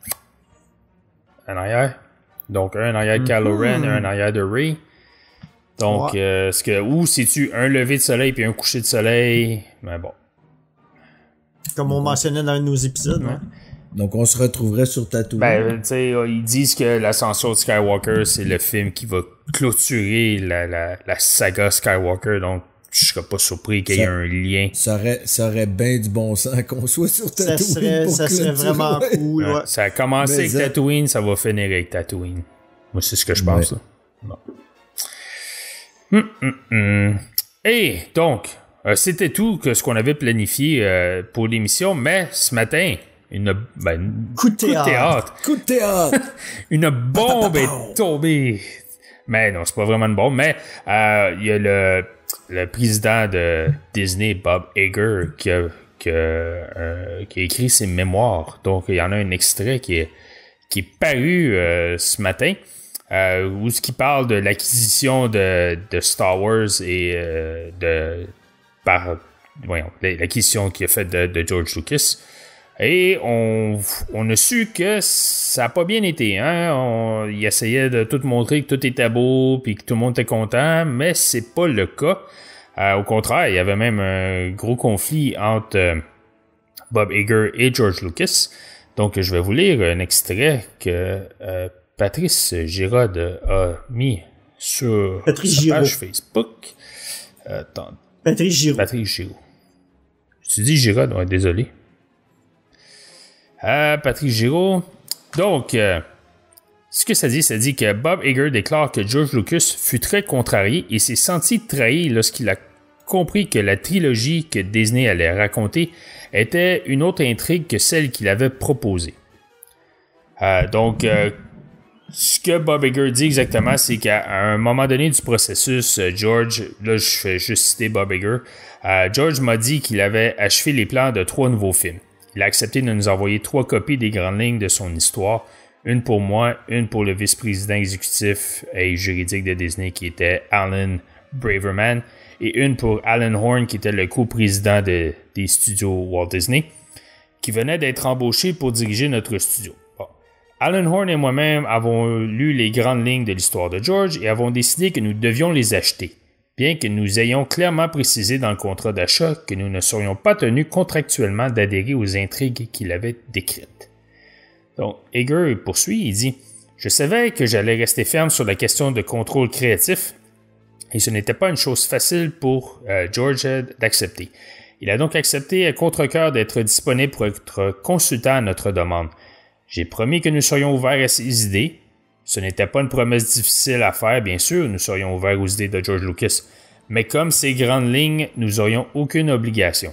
S2: en arrière. Donc un en arrière de Kylo Ren, un en arrière de Rey. Donc, ouais. euh, ce que, ou c'est-tu un lever de soleil puis un coucher de soleil? Mais bon.
S1: Comme on mentionnait dans un de nos épisodes, ouais.
S3: Donc, on se retrouverait sur Tatooine.
S2: Ben, tu sais, ils disent que l'ascension de Skywalker, c'est le film qui va clôturer la, la, la saga Skywalker. Donc, je serais pas surpris qu'il y ait un lien.
S3: Ça aurait, ça aurait bien du bon sens qu'on soit sur Tatooine.
S1: Ça serait,
S3: pour
S1: ça serait vraiment
S3: ouais.
S1: cool, ouais.
S2: Ouais, ça a commencé Mais avec ça... Tatooine, ça va finir avec Tatooine. Moi, c'est ce que je pense, ouais. là. Bon. Hum, hum, hum. Et donc, euh, c'était tout que ce qu'on avait planifié euh, pour l'émission, mais ce matin, une, ben, une
S1: coup de théâtre.
S2: Coup de théâtre.
S3: Coup de théâtre.
S2: Une bombe est tombée. Mais non, c'est pas vraiment une bombe, mais euh, il y a le, le président de Disney, Bob Iger, qui a, qui, a, euh, qui a écrit ses mémoires. Donc, il y en a un extrait qui est, qui est paru euh, ce matin. Euh, où ce qui parle de l'acquisition de, de Star Wars et euh, de par voyons, l'acquisition qu'il a faite de, de George Lucas. Et on, on a su que ça n'a pas bien été. Hein? On, il essayait de tout montrer que tout était beau puis que tout le monde était content, mais c'est pas le cas. Euh, au contraire, il y avait même un gros conflit entre euh, Bob Iger et George Lucas. Donc, je vais vous lire un extrait que euh, Patrice Giraud a mis sur
S1: Patrice
S2: sa
S1: Giraud.
S2: page Facebook. Euh, attends.
S1: Patrice Giraud.
S2: Patrice Giraud. Tu dis Giraud, ouais, désolé. Euh, Patrice Giraud. Donc, euh, ce que ça dit, ça dit que Bob Iger déclare que George Lucas fut très contrarié et s'est senti trahi lorsqu'il a compris que la trilogie que Disney allait raconter était une autre intrigue que celle qu'il avait proposée. Euh, donc, euh, ce que Bob Iger dit exactement, c'est qu'à un moment donné du processus, George, là je fais juste citer Bob Iger, euh, George m'a dit qu'il avait achevé les plans de trois nouveaux films. Il a accepté de nous envoyer trois copies des grandes lignes de son histoire, une pour moi, une pour le vice-président exécutif et juridique de Disney qui était Alan Braverman, et une pour Alan Horn qui était le co-président de, des studios Walt Disney, qui venait d'être embauché pour diriger notre studio. Alan Horn et moi-même avons lu les grandes lignes de l'histoire de George et avons décidé que nous devions les acheter, bien que nous ayons clairement précisé dans le contrat d'achat que nous ne serions pas tenus contractuellement d'adhérer aux intrigues qu'il avait décrites. Donc, Iger poursuit, il dit « Je savais que j'allais rester ferme sur la question de contrôle créatif et ce n'était pas une chose facile pour euh, George d'accepter. Il a donc accepté à contre-cœur d'être disponible pour être consultant à notre demande. J'ai promis que nous serions ouverts à ses idées. Ce n'était pas une promesse difficile à faire, bien sûr, nous serions ouverts aux idées de George Lucas. Mais comme ces grandes lignes, nous n'aurions aucune obligation.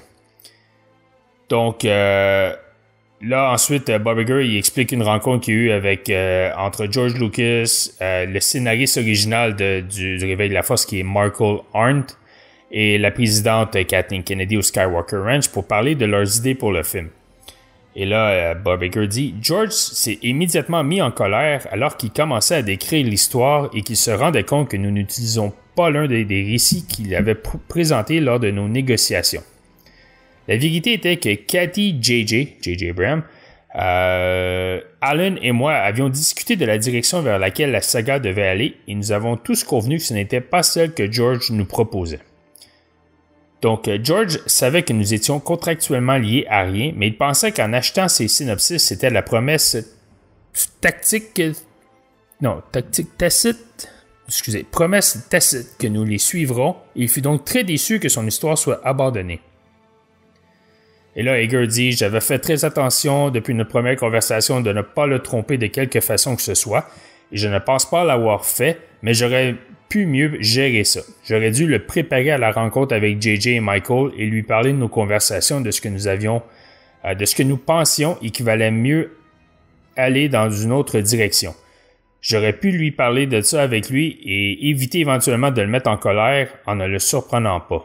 S2: Donc, euh, là, ensuite, Bob Iger, il explique une rencontre qu'il y a eu avec, euh, entre George Lucas, euh, le scénariste original de, du, du Réveil de la Force, qui est Michael Arndt, et la présidente Kathleen Kennedy au Skywalker Ranch pour parler de leurs idées pour le film. Et là, euh, Bob Iger dit « George s'est immédiatement mis en colère alors qu'il commençait à décrire l'histoire et qu'il se rendait compte que nous n'utilisons pas l'un des, des récits qu'il avait pr- présentés lors de nos négociations. La vérité était que Cathy J J, J J Abrams, euh, Alan et moi avions discuté de la direction vers laquelle la saga devait aller et nous avons tous convenu que ce n'était pas celle que George nous proposait. » Donc, George savait que nous étions contractuellement liés à rien, mais il pensait qu'en achetant ces synopsis, c'était la promesse tactique... Non, tactique tacite... Excusez, promesse tacite que nous les suivrons, et il fut donc très déçu que son histoire soit abandonnée. Et là, Hager dit « J'avais fait très attention depuis notre première conversation de ne pas le tromper de quelque façon que ce soit, et je ne pense pas l'avoir fait, mais j'aurais pu mieux gérer ça. J'aurais dû le préparer à la rencontre avec J J et Michael et lui parler de nos conversations, de ce que nous avions, euh, de ce que nous pensions et qu'il valait mieux aller dans une autre direction. J'aurais pu lui parler de ça avec lui et éviter éventuellement de le mettre en colère en ne le surprenant pas.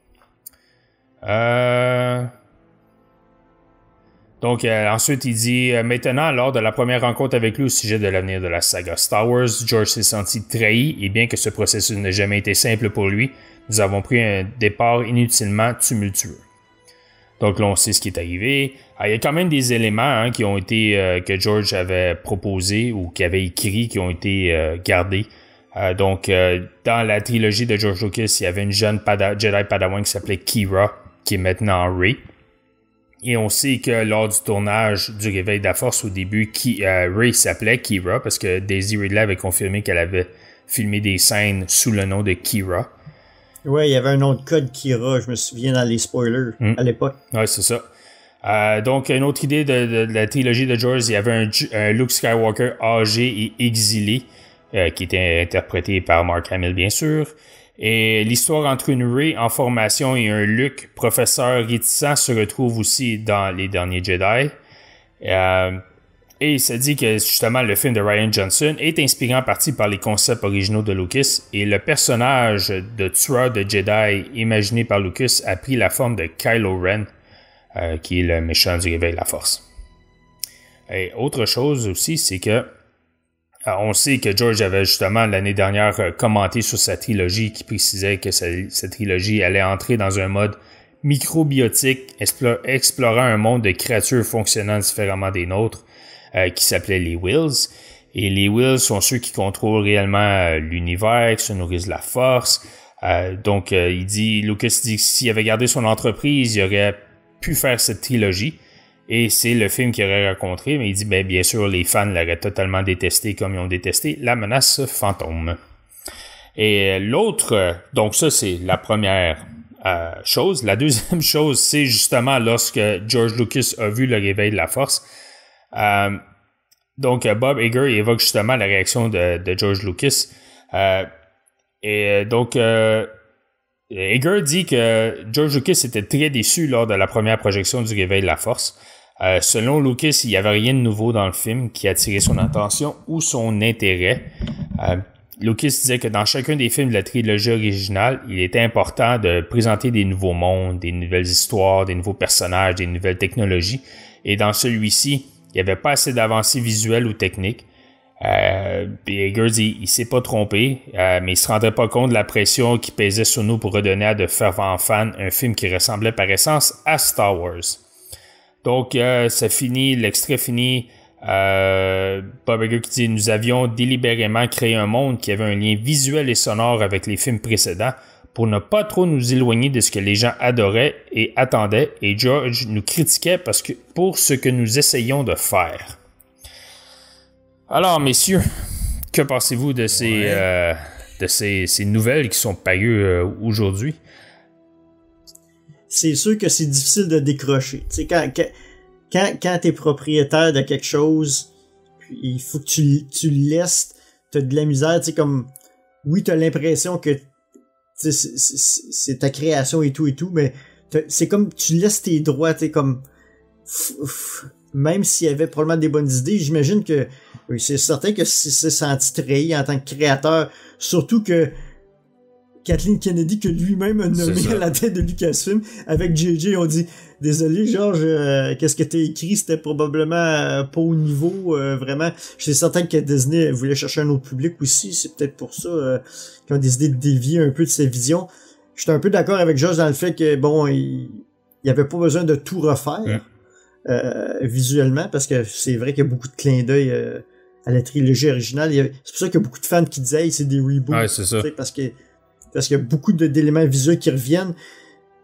S2: Euh... Donc, euh, ensuite, il dit euh, « Maintenant, lors de la première rencontre avec lui au sujet de l'avenir de la saga Star Wars, George s'est senti trahi et bien que ce processus n'ait jamais été simple pour lui, nous avons pris un départ inutilement tumultueux. » Donc là, on sait ce qui est arrivé. Ah, il y a quand même des éléments hein, qui ont été euh, que George avait proposés ou qu'il avait écrits qui ont été euh, gardés. Euh, donc, euh, dans la trilogie de George Lucas, il y avait une jeune pada- Jedi Padawan qui s'appelait Kira, qui est maintenant Rey. Et on sait que lors du tournage du Réveil de la Force, au début, qui, euh, Rey s'appelait Kira parce que Daisy Ridley avait confirmé qu'elle avait filmé des scènes sous le nom de Kira.
S1: Ouais, il y avait un nom de code Kira, je me souviens dans les spoilers mm. à l'époque.
S2: Ouais, c'est ça. Euh, donc, une autre idée de, de, de la trilogie de George, il y avait un, un Luke Skywalker âgé et exilé, euh, qui était interprété par Mark Hamill, bien sûr. Et l'histoire entre une Rey en formation et un Luke, professeur réticent, se retrouve aussi dans Les Derniers Jedi. Euh, et il se dit que justement le film de Rian Johnson est inspiré en partie par les concepts originaux de Lucas et le personnage de tueur de Jedi imaginé par Lucas a pris la forme de Kylo Ren, euh, qui est le méchant du Réveil de la Force. Et autre chose aussi, c'est que on sait que George avait justement l'année dernière commenté sur sa trilogie qui précisait que sa, sa trilogie allait entrer dans un mode microbiotique, explo- explorant un monde de créatures fonctionnant différemment des nôtres, euh, qui s'appelait les Wills. Et les Wills sont ceux qui contrôlent réellement euh, l'univers, qui se nourrissent de la force. Euh, donc, euh, il dit, Lucas dit que s'il avait gardé son entreprise, il aurait pu faire cette trilogie. Et c'est le film qu'il aurait rencontré, mais il dit, ben, bien sûr, les fans l'auraient totalement détesté comme ils ont détesté La Menace Fantôme. Et l'autre, donc ça, c'est la première euh, chose. La deuxième chose, c'est justement lorsque George Lucas a vu Le Réveil de la Force. Euh, donc, Bob Iger évoque justement la réaction de, de George Lucas. Euh, et donc, euh, Iger dit que George Lucas était très déçu lors de la première projection du Réveil de la Force. Euh, selon Lucas, il n'y avait rien de nouveau dans le film qui attirait son attention ou son intérêt. Euh, Lucas disait que dans chacun des films de la trilogie originale, il était important de présenter des nouveaux mondes, des nouvelles histoires, des nouveaux personnages, des nouvelles technologies. Et dans celui-ci, il n'y avait pas assez d'avancées visuelles ou techniques. Euh, Hager dit il s'est pas trompé, euh, mais il se rendrait pas compte de la pression qui pesait sur nous pour redonner à de fervents fans un film qui ressemblait par essence à Star Wars. Donc, euh, ça finit, l'extrait finit, euh, Bob Iger qui dit « Nous avions délibérément créé un monde qui avait un lien visuel et sonore avec les films précédents pour ne pas trop nous éloigner de ce que les gens adoraient et attendaient, et George nous critiquait parce que, pour ce que nous essayions de faire. » Alors, messieurs, que pensez-vous de ces, ouais. euh, de ces, ces nouvelles qui sont parues euh, aujourd'hui?
S1: C'est sûr que c'est difficile de décrocher. Tu sais, quand, quand, quand t'es propriétaire de quelque chose, puis il faut que tu, tu le laisses, t'as de la misère, tu sais, comme, oui, t'as l'impression que, tu sais, c'est, c'est, c'est ta création et tout et tout, mais c'est comme, tu laisses tes droits, tu sais, comme, f, f, même s'il y avait probablement des bonnes idées, j'imagine que, oui, c'est certain que c'est, c'est senti trahi en tant que créateur, surtout que, Kathleen Kennedy, que lui-même a nommé à la tête de Lucasfilm, avec J J, on dit « Désolé, Georges, euh, qu'est-ce que t'as écrit? C'était probablement euh, pas au niveau, euh, vraiment. » Je suis certain que Disney voulait chercher un autre public aussi, c'est peut-être pour ça euh, qu'ils ont décidé de dévier un peu de sa vision. Je suis un peu d'accord avec Georges dans le fait que, bon, il n'y avait pas besoin de tout refaire ouais. euh, visuellement, parce que c'est vrai qu'il y a beaucoup de clins d'œil euh, à la trilogie originale. Il y a, c'est pour ça qu'il y a beaucoup de fans qui disaient hey, « c'est des reboots.
S2: Ouais, c'est ça. »
S1: Parce que Parce qu'il y a beaucoup de, d'éléments visuels qui reviennent.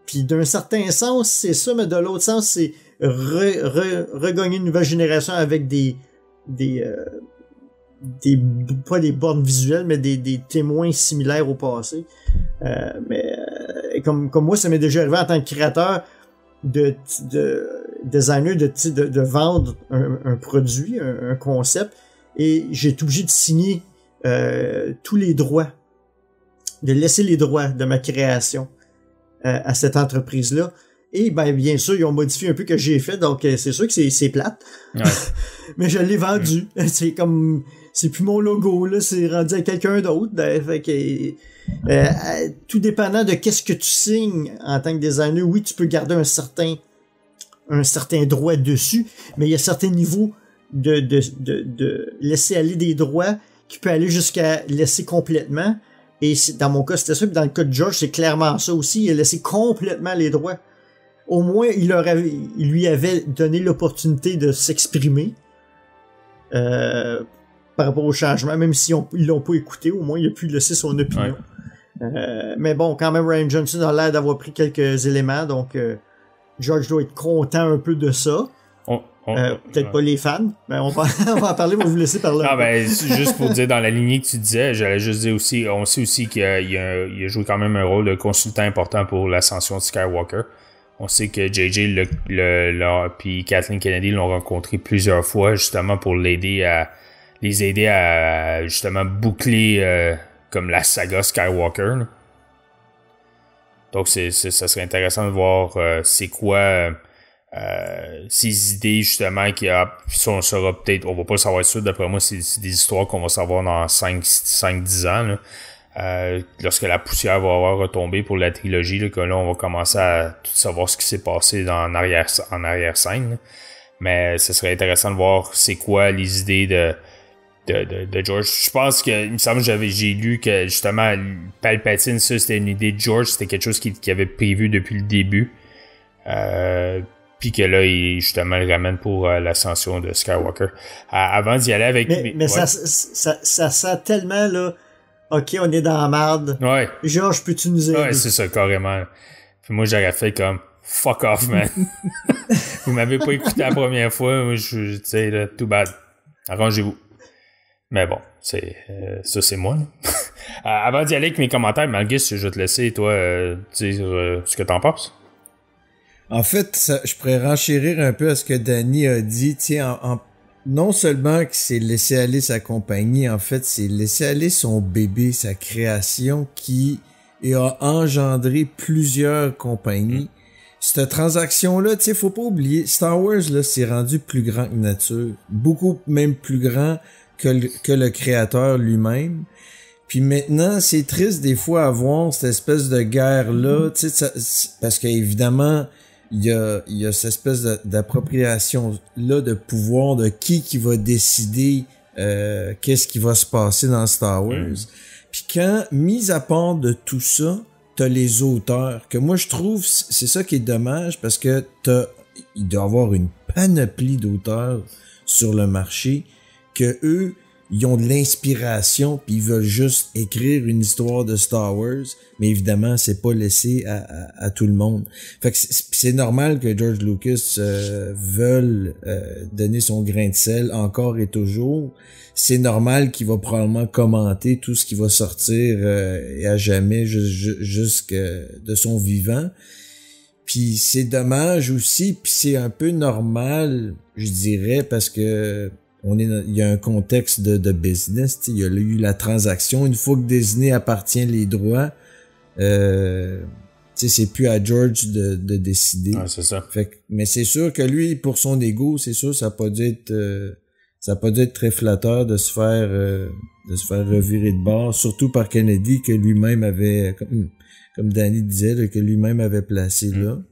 S1: puis d'un certain sens, c'est ça, mais de l'autre sens, c'est re, re, regagner une nouvelle génération avec des des euh, des pas des bornes visuelles, mais des, des témoins similaires au passé. Euh, mais euh, comme comme moi, ça m'est déjà arrivé en tant que créateur de de designer de de, de vendre un, un produit, un, un concept, et j'ai été obligé de signer euh, tous les droits, de laisser les droits de ma création euh, à cette entreprise-là. Et ben bien sûr, ils ont modifié un peu ce que j'ai fait, donc euh, c'est sûr que c'est, c'est plate. Ouais. Mais je l'ai vendu. Mmh. C'est comme c'est plus mon logo, là, c'est rendu à quelqu'un d'autre. Ben, fait que euh, tout dépendant de qu'est-ce que tu signes en tant que designer, oui, tu peux garder un certain un certain droit dessus, mais il y a certains niveaux de, de, de, de laisser aller des droits qui peut aller jusqu'à laisser complètement. Et dans mon cas, c'était ça. Puis dans le cas de George, c'est clairement ça aussi. Il a laissé complètement les droits. Au moins, il, leur avait, il lui avait donné l'opportunité de s'exprimer euh, par rapport au changement, même si on, ils l'ont pas écouté. Au moins, il a pu laisser son opinion. Ouais. Euh, mais bon, quand même, Rian Johnson a l'air d'avoir pris quelques éléments. Donc, euh, George doit être content un peu de ça.
S2: On, on,
S1: euh, peut-être pas les fans, mais on va, on va en parler, on va vous laisser parler.
S2: Ah ben, juste pour dire, dans la lignée que tu disais, j'allais juste dire aussi, on sait aussi qu'il a, il a, il a joué quand même un rôle de consultant important pour l'ascension de Skywalker. On sait que J J le, le, le, puis Kathleen Kennedy l'ont rencontré plusieurs fois justement pour l'aider à les aider à justement boucler euh, comme la saga Skywalker. Là. Donc c'est, c'est ça serait intéressant de voir euh, c'est quoi euh, euh, ces idées justement qui a si on saura peut-être, on va pas le savoir sûr, d'après moi c'est, c'est des histoires qu'on va savoir dans cinq dix ans là. Euh, lorsque la poussière va avoir retombé pour la trilogie, là, que là on va commencer à tout savoir ce qui s'est passé dans, en arrière en arrière-scène. Là. Mais ce serait intéressant de voir c'est quoi les idées de De, de, de George. Je pense que, il me semble que j'avais, j'ai lu que, justement, Palpatine, ça, c'était une idée de George, c'était quelque chose qu'il, qu'il avait prévu depuis le début. Euh, puis que là, il, justement, il ramène pour euh, l'ascension de Skywalker. Euh, avant d'y aller avec...
S1: Mais,
S2: mes,
S1: mais
S2: ouais.
S1: ça, ça, ça sent tellement, là, OK, on est dans la marde.
S2: Ouais.
S1: George, peux-tu nous aider?
S2: Ouais, c'est ça, carrément. Puis moi, j'aurais fait comme, fuck off, man. Vous m'avez pas écouté la première fois, moi, je, tu sais, là, too bad. Arrangez-vous. Mais bon, c'est euh, ça c'est moi. euh, avant d'y aller avec mes commentaires, Malgus, je vais te laisser, toi, euh, dire euh, ce que t'en penses.
S3: En fait, ça, je pourrais renchérir un peu à ce que Danny a dit. Tiens, en, en, non seulement que c'est laisser aller sa compagnie, en fait, c'est laisser aller son bébé, sa création qui a engendré plusieurs compagnies. Mm. Cette transaction-là, tu sais, faut pas oublier, Star Wars, là, c'est rendu plus grand que nature. Beaucoup même plus grand que le, que le créateur lui-même. Puis maintenant, c'est triste des fois à voir cette espèce de guerre-là, tu sais, parce qu'évidemment, il y a, il y a cette espèce de, d'appropriation-là de pouvoir de qui qui va décider euh, qu'est-ce qui va se passer dans Star Wars. Mm. Puis quand, mis à part de tout ça, t'as les auteurs, que moi je trouve, c'est ça qui est dommage, parce que t'as, il doit y avoir une panoplie d'auteurs sur le marché, que eux, ils ont de l'inspiration puis ils veulent juste écrire une histoire de Star Wars, mais évidemment, c'est pas laissé à, à, à tout le monde. Fait que c'est, c'est normal que George Lucas euh, veuille euh, donner son grain de sel encore et toujours. C'est normal qu'il va probablement commenter tout ce qui va sortir euh, et à jamais jusque de son vivant. Puis c'est dommage aussi, puis c'est un peu normal, je dirais, parce que on est dans, il y a un contexte de, de business, il y a eu la transaction. Une fois que Disney appartient les droits, euh, c'est plus à George de, de décider.
S2: Ah, c'est ça.
S3: Fait que, mais c'est sûr que lui, pour son ego, c'est sûr, ça a pas dû être, euh, ça a pas dû être très flatteur de se faire, euh, de se faire revirer de bord, surtout par Kennedy que lui-même avait, comme, comme Danny disait, là, que lui-même avait placé mm. là.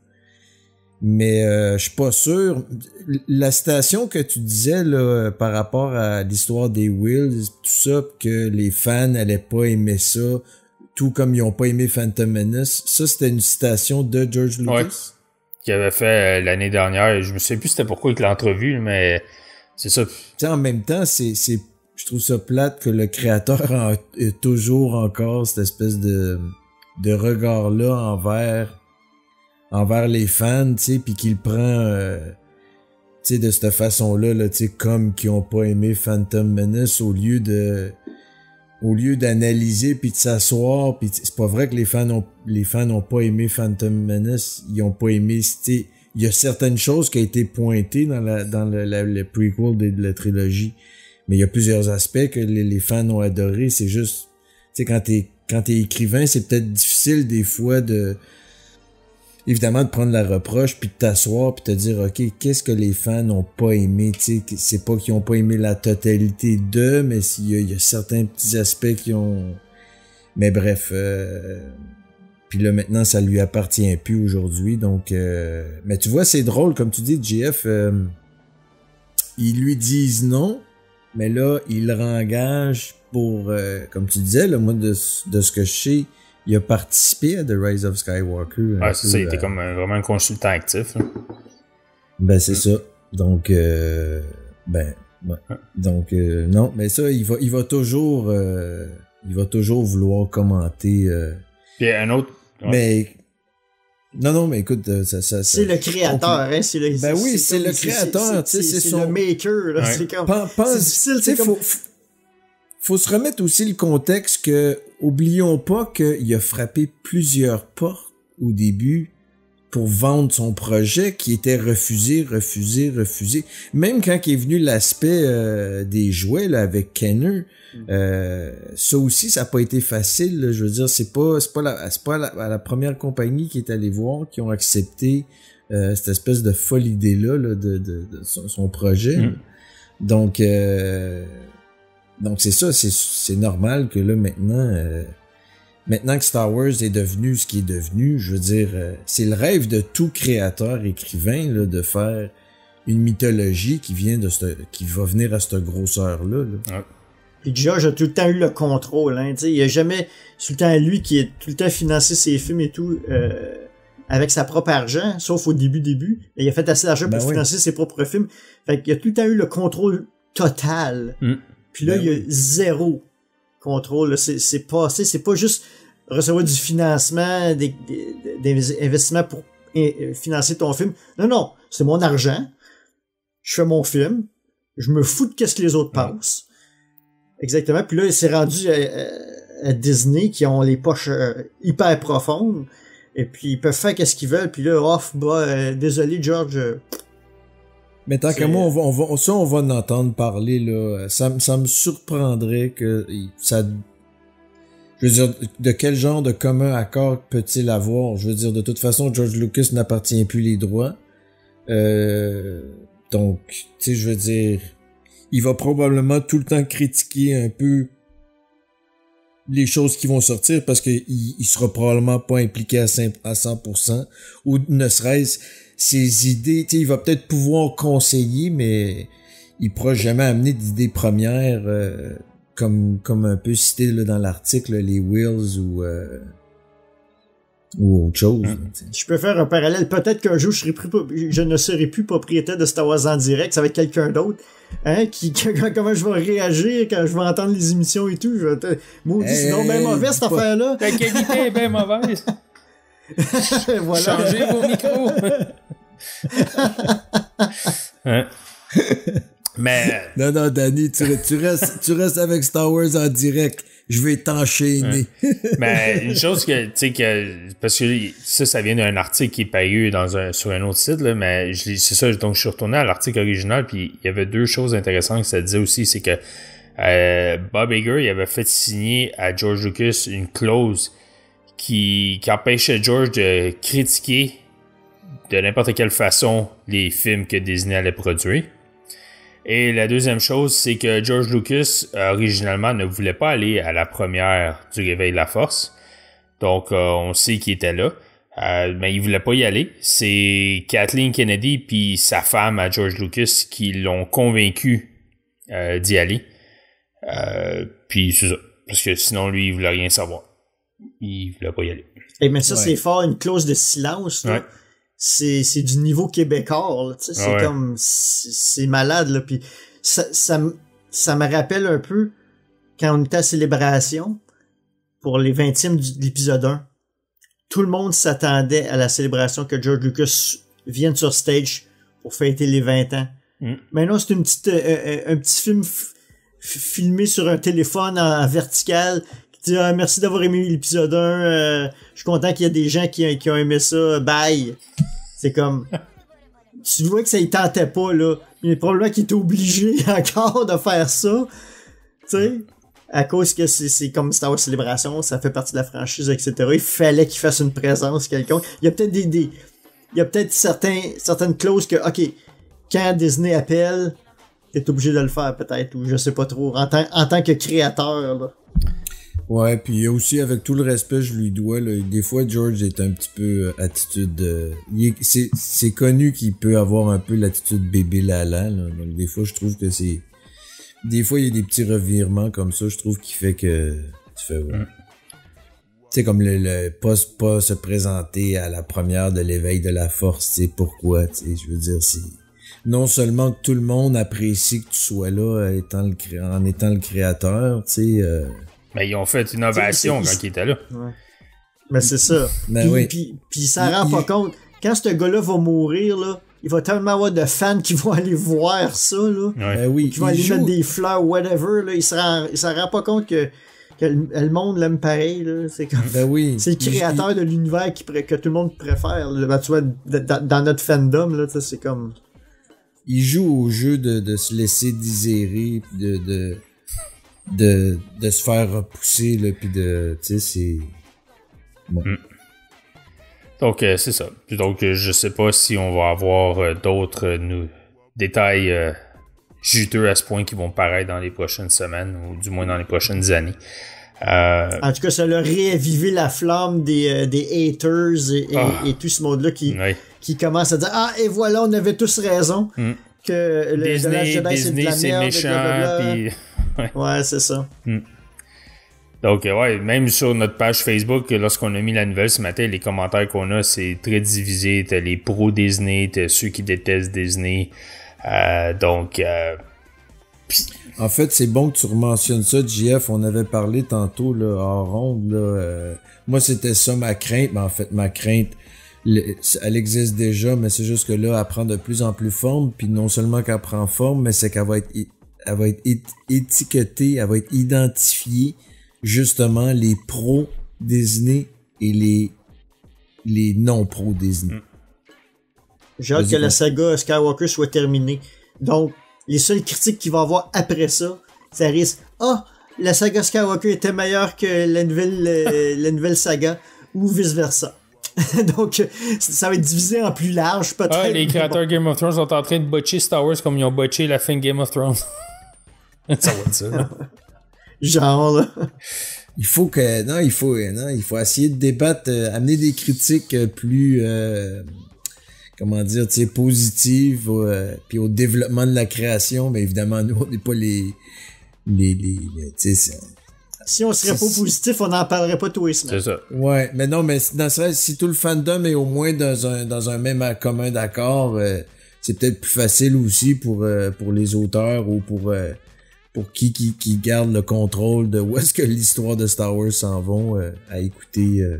S3: Mais euh, je suis pas sûr. La citation que tu disais là par rapport à l'histoire des Wills, tout ça, que les fans n'allaient pas aimer ça, tout comme ils ont pas aimé Phantom Menace, ça c'était une citation de George Lucas. Ouais,
S2: qu'il avait fait euh, l'année dernière. Je me sais plus c'était pourquoi avec l'entrevue, mais c'est ça.
S3: T'sais, en même temps, c'est c'est je trouve ça plate que le créateur a, a toujours encore cette espèce de de regard là envers envers les fans, tu sais, puis qu'il prend, euh, tu sais, de cette façon-là, là, tu sais, comme qui ont pas aimé Phantom Menace, au lieu de, au lieu d'analyser puis de s'asseoir, puis c'est pas vrai que les fans ont, les fans n'ont pas aimé Phantom Menace, ils ont pas aimé, tu sais, il y a certaines choses qui ont été pointées dans la, dans le, la, le prequel de, de la trilogie, mais il y a plusieurs aspects que les, les fans ont adoré, c'est juste, tu sais, quand t'es, quand t'es écrivain, c'est peut-être difficile des fois de, évidemment, de prendre la reproche, puis de t'asseoir, puis de te dire, OK, qu'est-ce que les fans n'ont pas aimé, tu sais, c'est pas qu'ils ont pas aimé la totalité d'eux, mais s'il y a, il y a certains petits aspects qui ont... Mais bref, euh... puis là, maintenant, ça lui appartient plus aujourd'hui, donc... Euh... Mais tu vois, c'est drôle, comme tu dis, J F, euh... ils lui disent non, mais là, il le rengage pour, euh... comme tu disais, là, moi, de, de ce que je sais, il a participé à The Rise of Skywalker.
S2: Ah, c'est ça, il
S3: euh...
S2: était comme un, vraiment un consultant actif. Là.
S3: Ben, c'est mm. ça. Donc, euh... ben, ouais. Ah. Donc, euh, non, mais ça, il va, il va toujours, euh... il va toujours vouloir commenter. Euh...
S2: Puis un autre. Ouais.
S3: Mais, non, non, mais écoute, ça, ça,
S1: c'est
S3: ça,
S1: le créateur, hein, c'est le.
S3: Ben oui, c'est, c'est le
S1: c'est,
S3: créateur, tu sais, c'est,
S1: c'est
S3: son.
S1: le maker, là, ouais. c'est comme.
S3: Pense,
S1: c'est difficile, c'est comme.
S3: Faut, faut se remettre aussi le contexte que, oublions pas qu'il a frappé plusieurs portes au début pour vendre son projet qui était refusé, refusé, refusé. Même quand il est venu l'aspect euh, des jouets là, avec Kenner, mm. euh, ça aussi, ça n'a pas été facile. Là, je veux dire, c'est pas, c'est pas, la, c'est pas la, la première compagnie qui est allée voir, qui ont accepté euh, cette espèce de folle idée-là là, de, de, de son, son projet. Mm. Donc... Euh, Donc c'est ça, c'est c'est normal que là maintenant, euh, maintenant que Star Wars est devenu ce qui est devenu, je veux dire, euh, c'est le rêve de tout créateur écrivain là, de faire une mythologie qui vient de ce, qui va venir à cette grosseur là. là.
S2: Ouais.
S1: Puis George a tout le temps eu le contrôle, hein, tu sais, il y a jamais tout le temps lui qui a tout le temps financé ses films et tout euh, avec sa propre argent, sauf au début début, il a fait assez d'argent pour ben financer oui. ses propres films, fait qu'il a tout le temps eu le contrôle total. Mm. Puis là, ben il y a oui. zéro contrôle. Là. C'est, c'est pas, c'est, c'est pas juste recevoir du financement, des, des, des investissements pour in, financer ton film. Non, non, c'est mon argent. Je fais mon film. Je me fous de qu'est-ce que les autres ouais. pensent. Exactement. Puis là, c'est rendu à, à Disney qui ont les poches euh, hyper profondes. Et puis, ils peuvent faire qu'est-ce qu'ils veulent. Puis là, off, bah, euh, désolé, George... Euh,
S3: Mais tant qu'à moi, on va, on va, ça, on va en entendre parler, là. Ça, ça me surprendrait que ça, je veux dire, de quel genre de commun accord peut-il avoir? Je veux dire, de toute façon, George Lucas n'appartient plus les droits. Euh, donc, tu sais, je veux dire, il va probablement tout le temps critiquer un peu les choses qui vont sortir parce qu'il il sera probablement pas impliqué à cent pour cent ou ne serait-ce ses idées, tu sais, il va peut-être pouvoir conseiller, mais il pourra jamais amener d'idées premières euh, comme comme un peu cité là, dans l'article, les Wheels ou euh, ou autre chose. Mmh.
S1: Je peux faire un parallèle. Peut-être qu'un jour, je, serai plus, je ne serai plus propriétaire de Star Wars en direct. Ça va être quelqu'un d'autre. Hein, qui, comment je vais réagir quand je vais entendre les émissions et tout. Je vais te... Maudit, hey, c'est non bien mauvais cette pas... affaire-là.
S2: La qualité est bien mauvaise.
S1: Voilà.
S2: Changez vos micros. hein? Mais
S3: non non Danny, tu, tu restes tu restes avec Star Wars en direct. Je vais t'enchaîner.
S2: Hein? Mais une chose que tu sais que parce que ça ça vient d'un article qui est paru dans un sur un autre site là, mais je, c'est ça donc je suis retourné à l'article original puis il y avait deux choses intéressantes que ça disait aussi, c'est que euh, Bob Iger il avait fait signer à George Lucas une clause qui qui empêchait George de critiquer de n'importe quelle façon les films que Disney allait produire. Et la deuxième chose, c'est que George Lucas, euh, originalement, ne voulait pas aller à la première du Réveil de la Force. Donc, euh, on sait qu'il était là. Euh, mais il voulait pas y aller. C'est Kathleen Kennedy puis sa femme à George Lucas qui l'ont convaincu euh, d'y aller. Euh, puis c'est ça. Parce que sinon, lui, il voulait rien savoir. Il voulait pas y aller.
S1: Et mais ça,
S3: ouais.
S1: c'est fort, une clause de silence, là. Ouais. C'est, c'est du niveau québécois, là, tu sais, c'est ouais. comme, c'est, c'est malade, là, puis ça, ça, ça me rappelle un peu quand on était à Célébration pour les vingtièmes de l'épisode un. tout le monde s'attendait à la célébration que George Lucas vienne sur stage pour fêter les vingt ans. Mm. Maintenant, c'est une petite, euh, un petit film f- filmé sur un téléphone en, en vertical qui dit ah, merci d'avoir aimé l'épisode un. Euh, je suis content qu'il y a des gens qui, qui ont aimé ça. Bye. C'est comme... Tu vois que ça y tentait pas, là. Mais probablement qu'il était obligé encore de faire ça. Tu sais? À cause que c'est, c'est comme Star Wars Célébration, ça fait partie de la franchise, et cetera. Il fallait qu'il fasse une présence quelconque. Il y a peut-être des, des il y a peut-être certains, certaines clauses que, ok, quand Disney appelle, t'es obligé de le faire peut-être, ou je sais pas trop, en tant, en tant que créateur, là.
S3: Ouais, puis aussi, avec tout le respect je lui dois, là, des fois, George est un petit peu euh, attitude... Euh, il est, c'est, c'est connu qu'il peut avoir un peu l'attitude bébé lala, là. Donc, des fois, je trouve que c'est... Des fois, il y a des petits revirements comme ça, je trouve, qui fait que... Tu fais... Ouais. Mm. Tu sais, comme le, le pas, pas se présenter à la première de l'éveil de la force, tu sais, pourquoi, tu sais, je veux dire, c'est... Non seulement que tout le monde apprécie que tu sois là étant le cré... en étant le créateur, tu sais... Euh...
S2: Mais ils ont fait une ovation quand ils étaient là.
S1: Ouais. Mais c'est ça.
S3: Ben
S1: puis,
S3: oui.
S1: puis, puis il s'en rend pas compte. Quand ce gars-là va mourir, là, il va tellement avoir de fans qui vont aller voir ça, là.
S3: Ouais. Ben oui.
S1: Qui vont aller joue... mettre des fleurs, whatever, là. Il s'en rend, il s'en rend pas compte que, que le, le monde l'aime pareil, là. C'est comme...
S3: Ben oui.
S1: C'est le créateur il... de l'univers qui, que tout le monde préfère. Ben, tu vois, dans, dans notre fandom, là, c'est comme...
S3: Il joue au jeu de, de se laisser digérer, de... de... de de se faire repousser là puis de tu sais c'est bon.
S2: Mm. Donc euh, c'est ça. Donc euh, je sais pas si on va avoir euh, d'autres euh, nous, détails euh, juteux à ce point qui vont paraître dans les prochaines semaines ou du moins dans les prochaines années. Euh...
S1: En tout cas, ça a réavivé la flamme des, euh, des haters et, et, oh. et tout ce monde-là qui, oui. qui commence à dire ah et voilà on avait tous raison mm. que le
S2: Disney, Jedi,
S1: Disney
S2: c'est de la
S1: c'est
S2: merde, méchant puis
S1: ouais. ouais, c'est ça.
S2: Mm. Donc, euh, ouais, même sur notre page Facebook, lorsqu'on a mis la nouvelle ce matin, les commentaires qu'on a, c'est très divisé. T'as les pros Disney, t'as ceux qui détestent Disney. Euh, donc, euh...
S3: Pis... En fait, c'est bon que tu mentionnes ça, J F. On avait parlé tantôt, là, en ronde, là. Euh... Moi, c'était ça ma crainte, mais en fait, ma crainte, elle existe déjà, mais c'est juste que là, elle prend de plus en plus forme. Puis non seulement qu'elle prend forme, mais c'est qu'elle va être... elle va être étiquetée, elle va être identifiée, justement, les pros Disney et les, les non-pros Disney.
S1: J'ai hâte que la saga Skywalker soit terminée. Donc, les seules critiques qu'il va y avoir après ça, ça risque, ah, oh, la saga Skywalker était meilleure que la nouvelle, euh, la nouvelle saga, ou vice-versa. Donc, ça va être divisé en plus large, peut-être.
S2: Ah, les créateurs bon. Game of Thrones sont en train de botcher Star Wars comme ils ont botché la fin de Game of Thrones. Ça va être ça.
S1: Genre, là.
S3: Il faut que, non, il faut, non, il faut essayer de débattre, euh, amener des critiques euh, plus, euh, comment dire, tu sais, positives, euh, puis au développement de la création, mais évidemment, nous, on n'est pas les, les, les, les tu sais,
S1: si on serait pas positif, on n'en parlerait pas tous les semaines.
S2: C'est ça.
S3: Ouais, mais non, mais dans ce si tout le fandom est au moins dans un, dans un même commun d'accord, euh, c'est peut-être plus facile aussi pour, euh, pour les auteurs ou pour, euh, pour qui, qui, qui garde le contrôle de où est-ce que l'histoire de Star Wars s'en vont euh, à écouter, euh,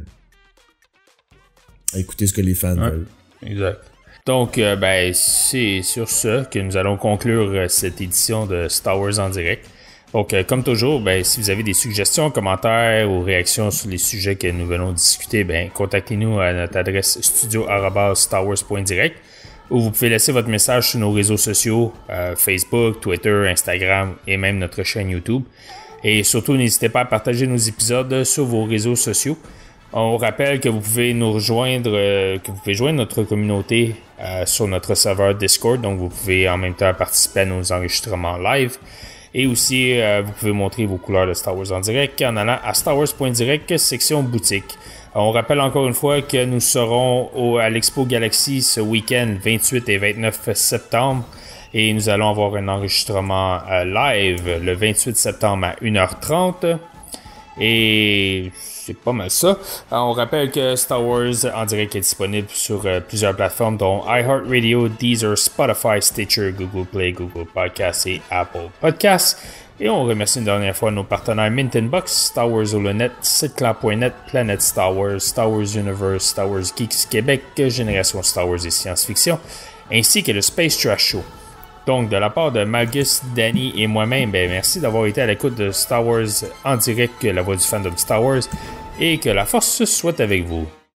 S3: à écouter ce que les fans
S2: ouais,
S3: veulent.
S2: Exact. Donc, euh, ben, c'est sur ce que nous allons conclure euh, cette édition de Star Wars en direct. Donc, euh, comme toujours, ben, si vous avez des suggestions, commentaires ou réactions sur les sujets que nous venons discuter, ben, contactez-nous à notre adresse studio arobase star wars point direct ou vous pouvez laisser votre message sur nos réseaux sociaux, euh, Facebook, Twitter, Instagram et même notre chaîne YouTube. Et surtout, n'hésitez pas à partager nos épisodes sur vos réseaux sociaux. On rappelle que vous pouvez nous rejoindre, euh, que vous pouvez joindre notre communauté euh, sur notre serveur Discord, donc vous pouvez en même temps participer à nos enregistrements live. Et aussi, euh, vous pouvez montrer vos couleurs de Star Wars en direct en allant à star wars point direct, section boutique. On rappelle encore une fois que nous serons au, à l'Expo Galaxy ce week-end, vingt-huit et vingt-neuf septembre. Et nous allons avoir un enregistrement euh, live le vingt-huit septembre à une heure trente. Et c'est pas mal ça. On rappelle que Star Wars en direct est disponible sur euh, plusieurs plateformes dont iHeartRadio, Deezer, Spotify, Stitcher, Google Play, Google Podcasts et Apple Podcasts. Et on remercie une dernière fois nos partenaires Mint in Box, Star Wars Holonet, Siteclar point net, Planète Star Wars, Star Wars Universe, Star Wars Geeks Québec, Génération Star Wars et Science-Fiction, ainsi que le Space Trash Show. Donc, de la part de Magus, Danny et moi-même, ben, merci d'avoir été à l'écoute de Star Wars en direct, la voix du fandom Star Wars, et que la force soit avec vous.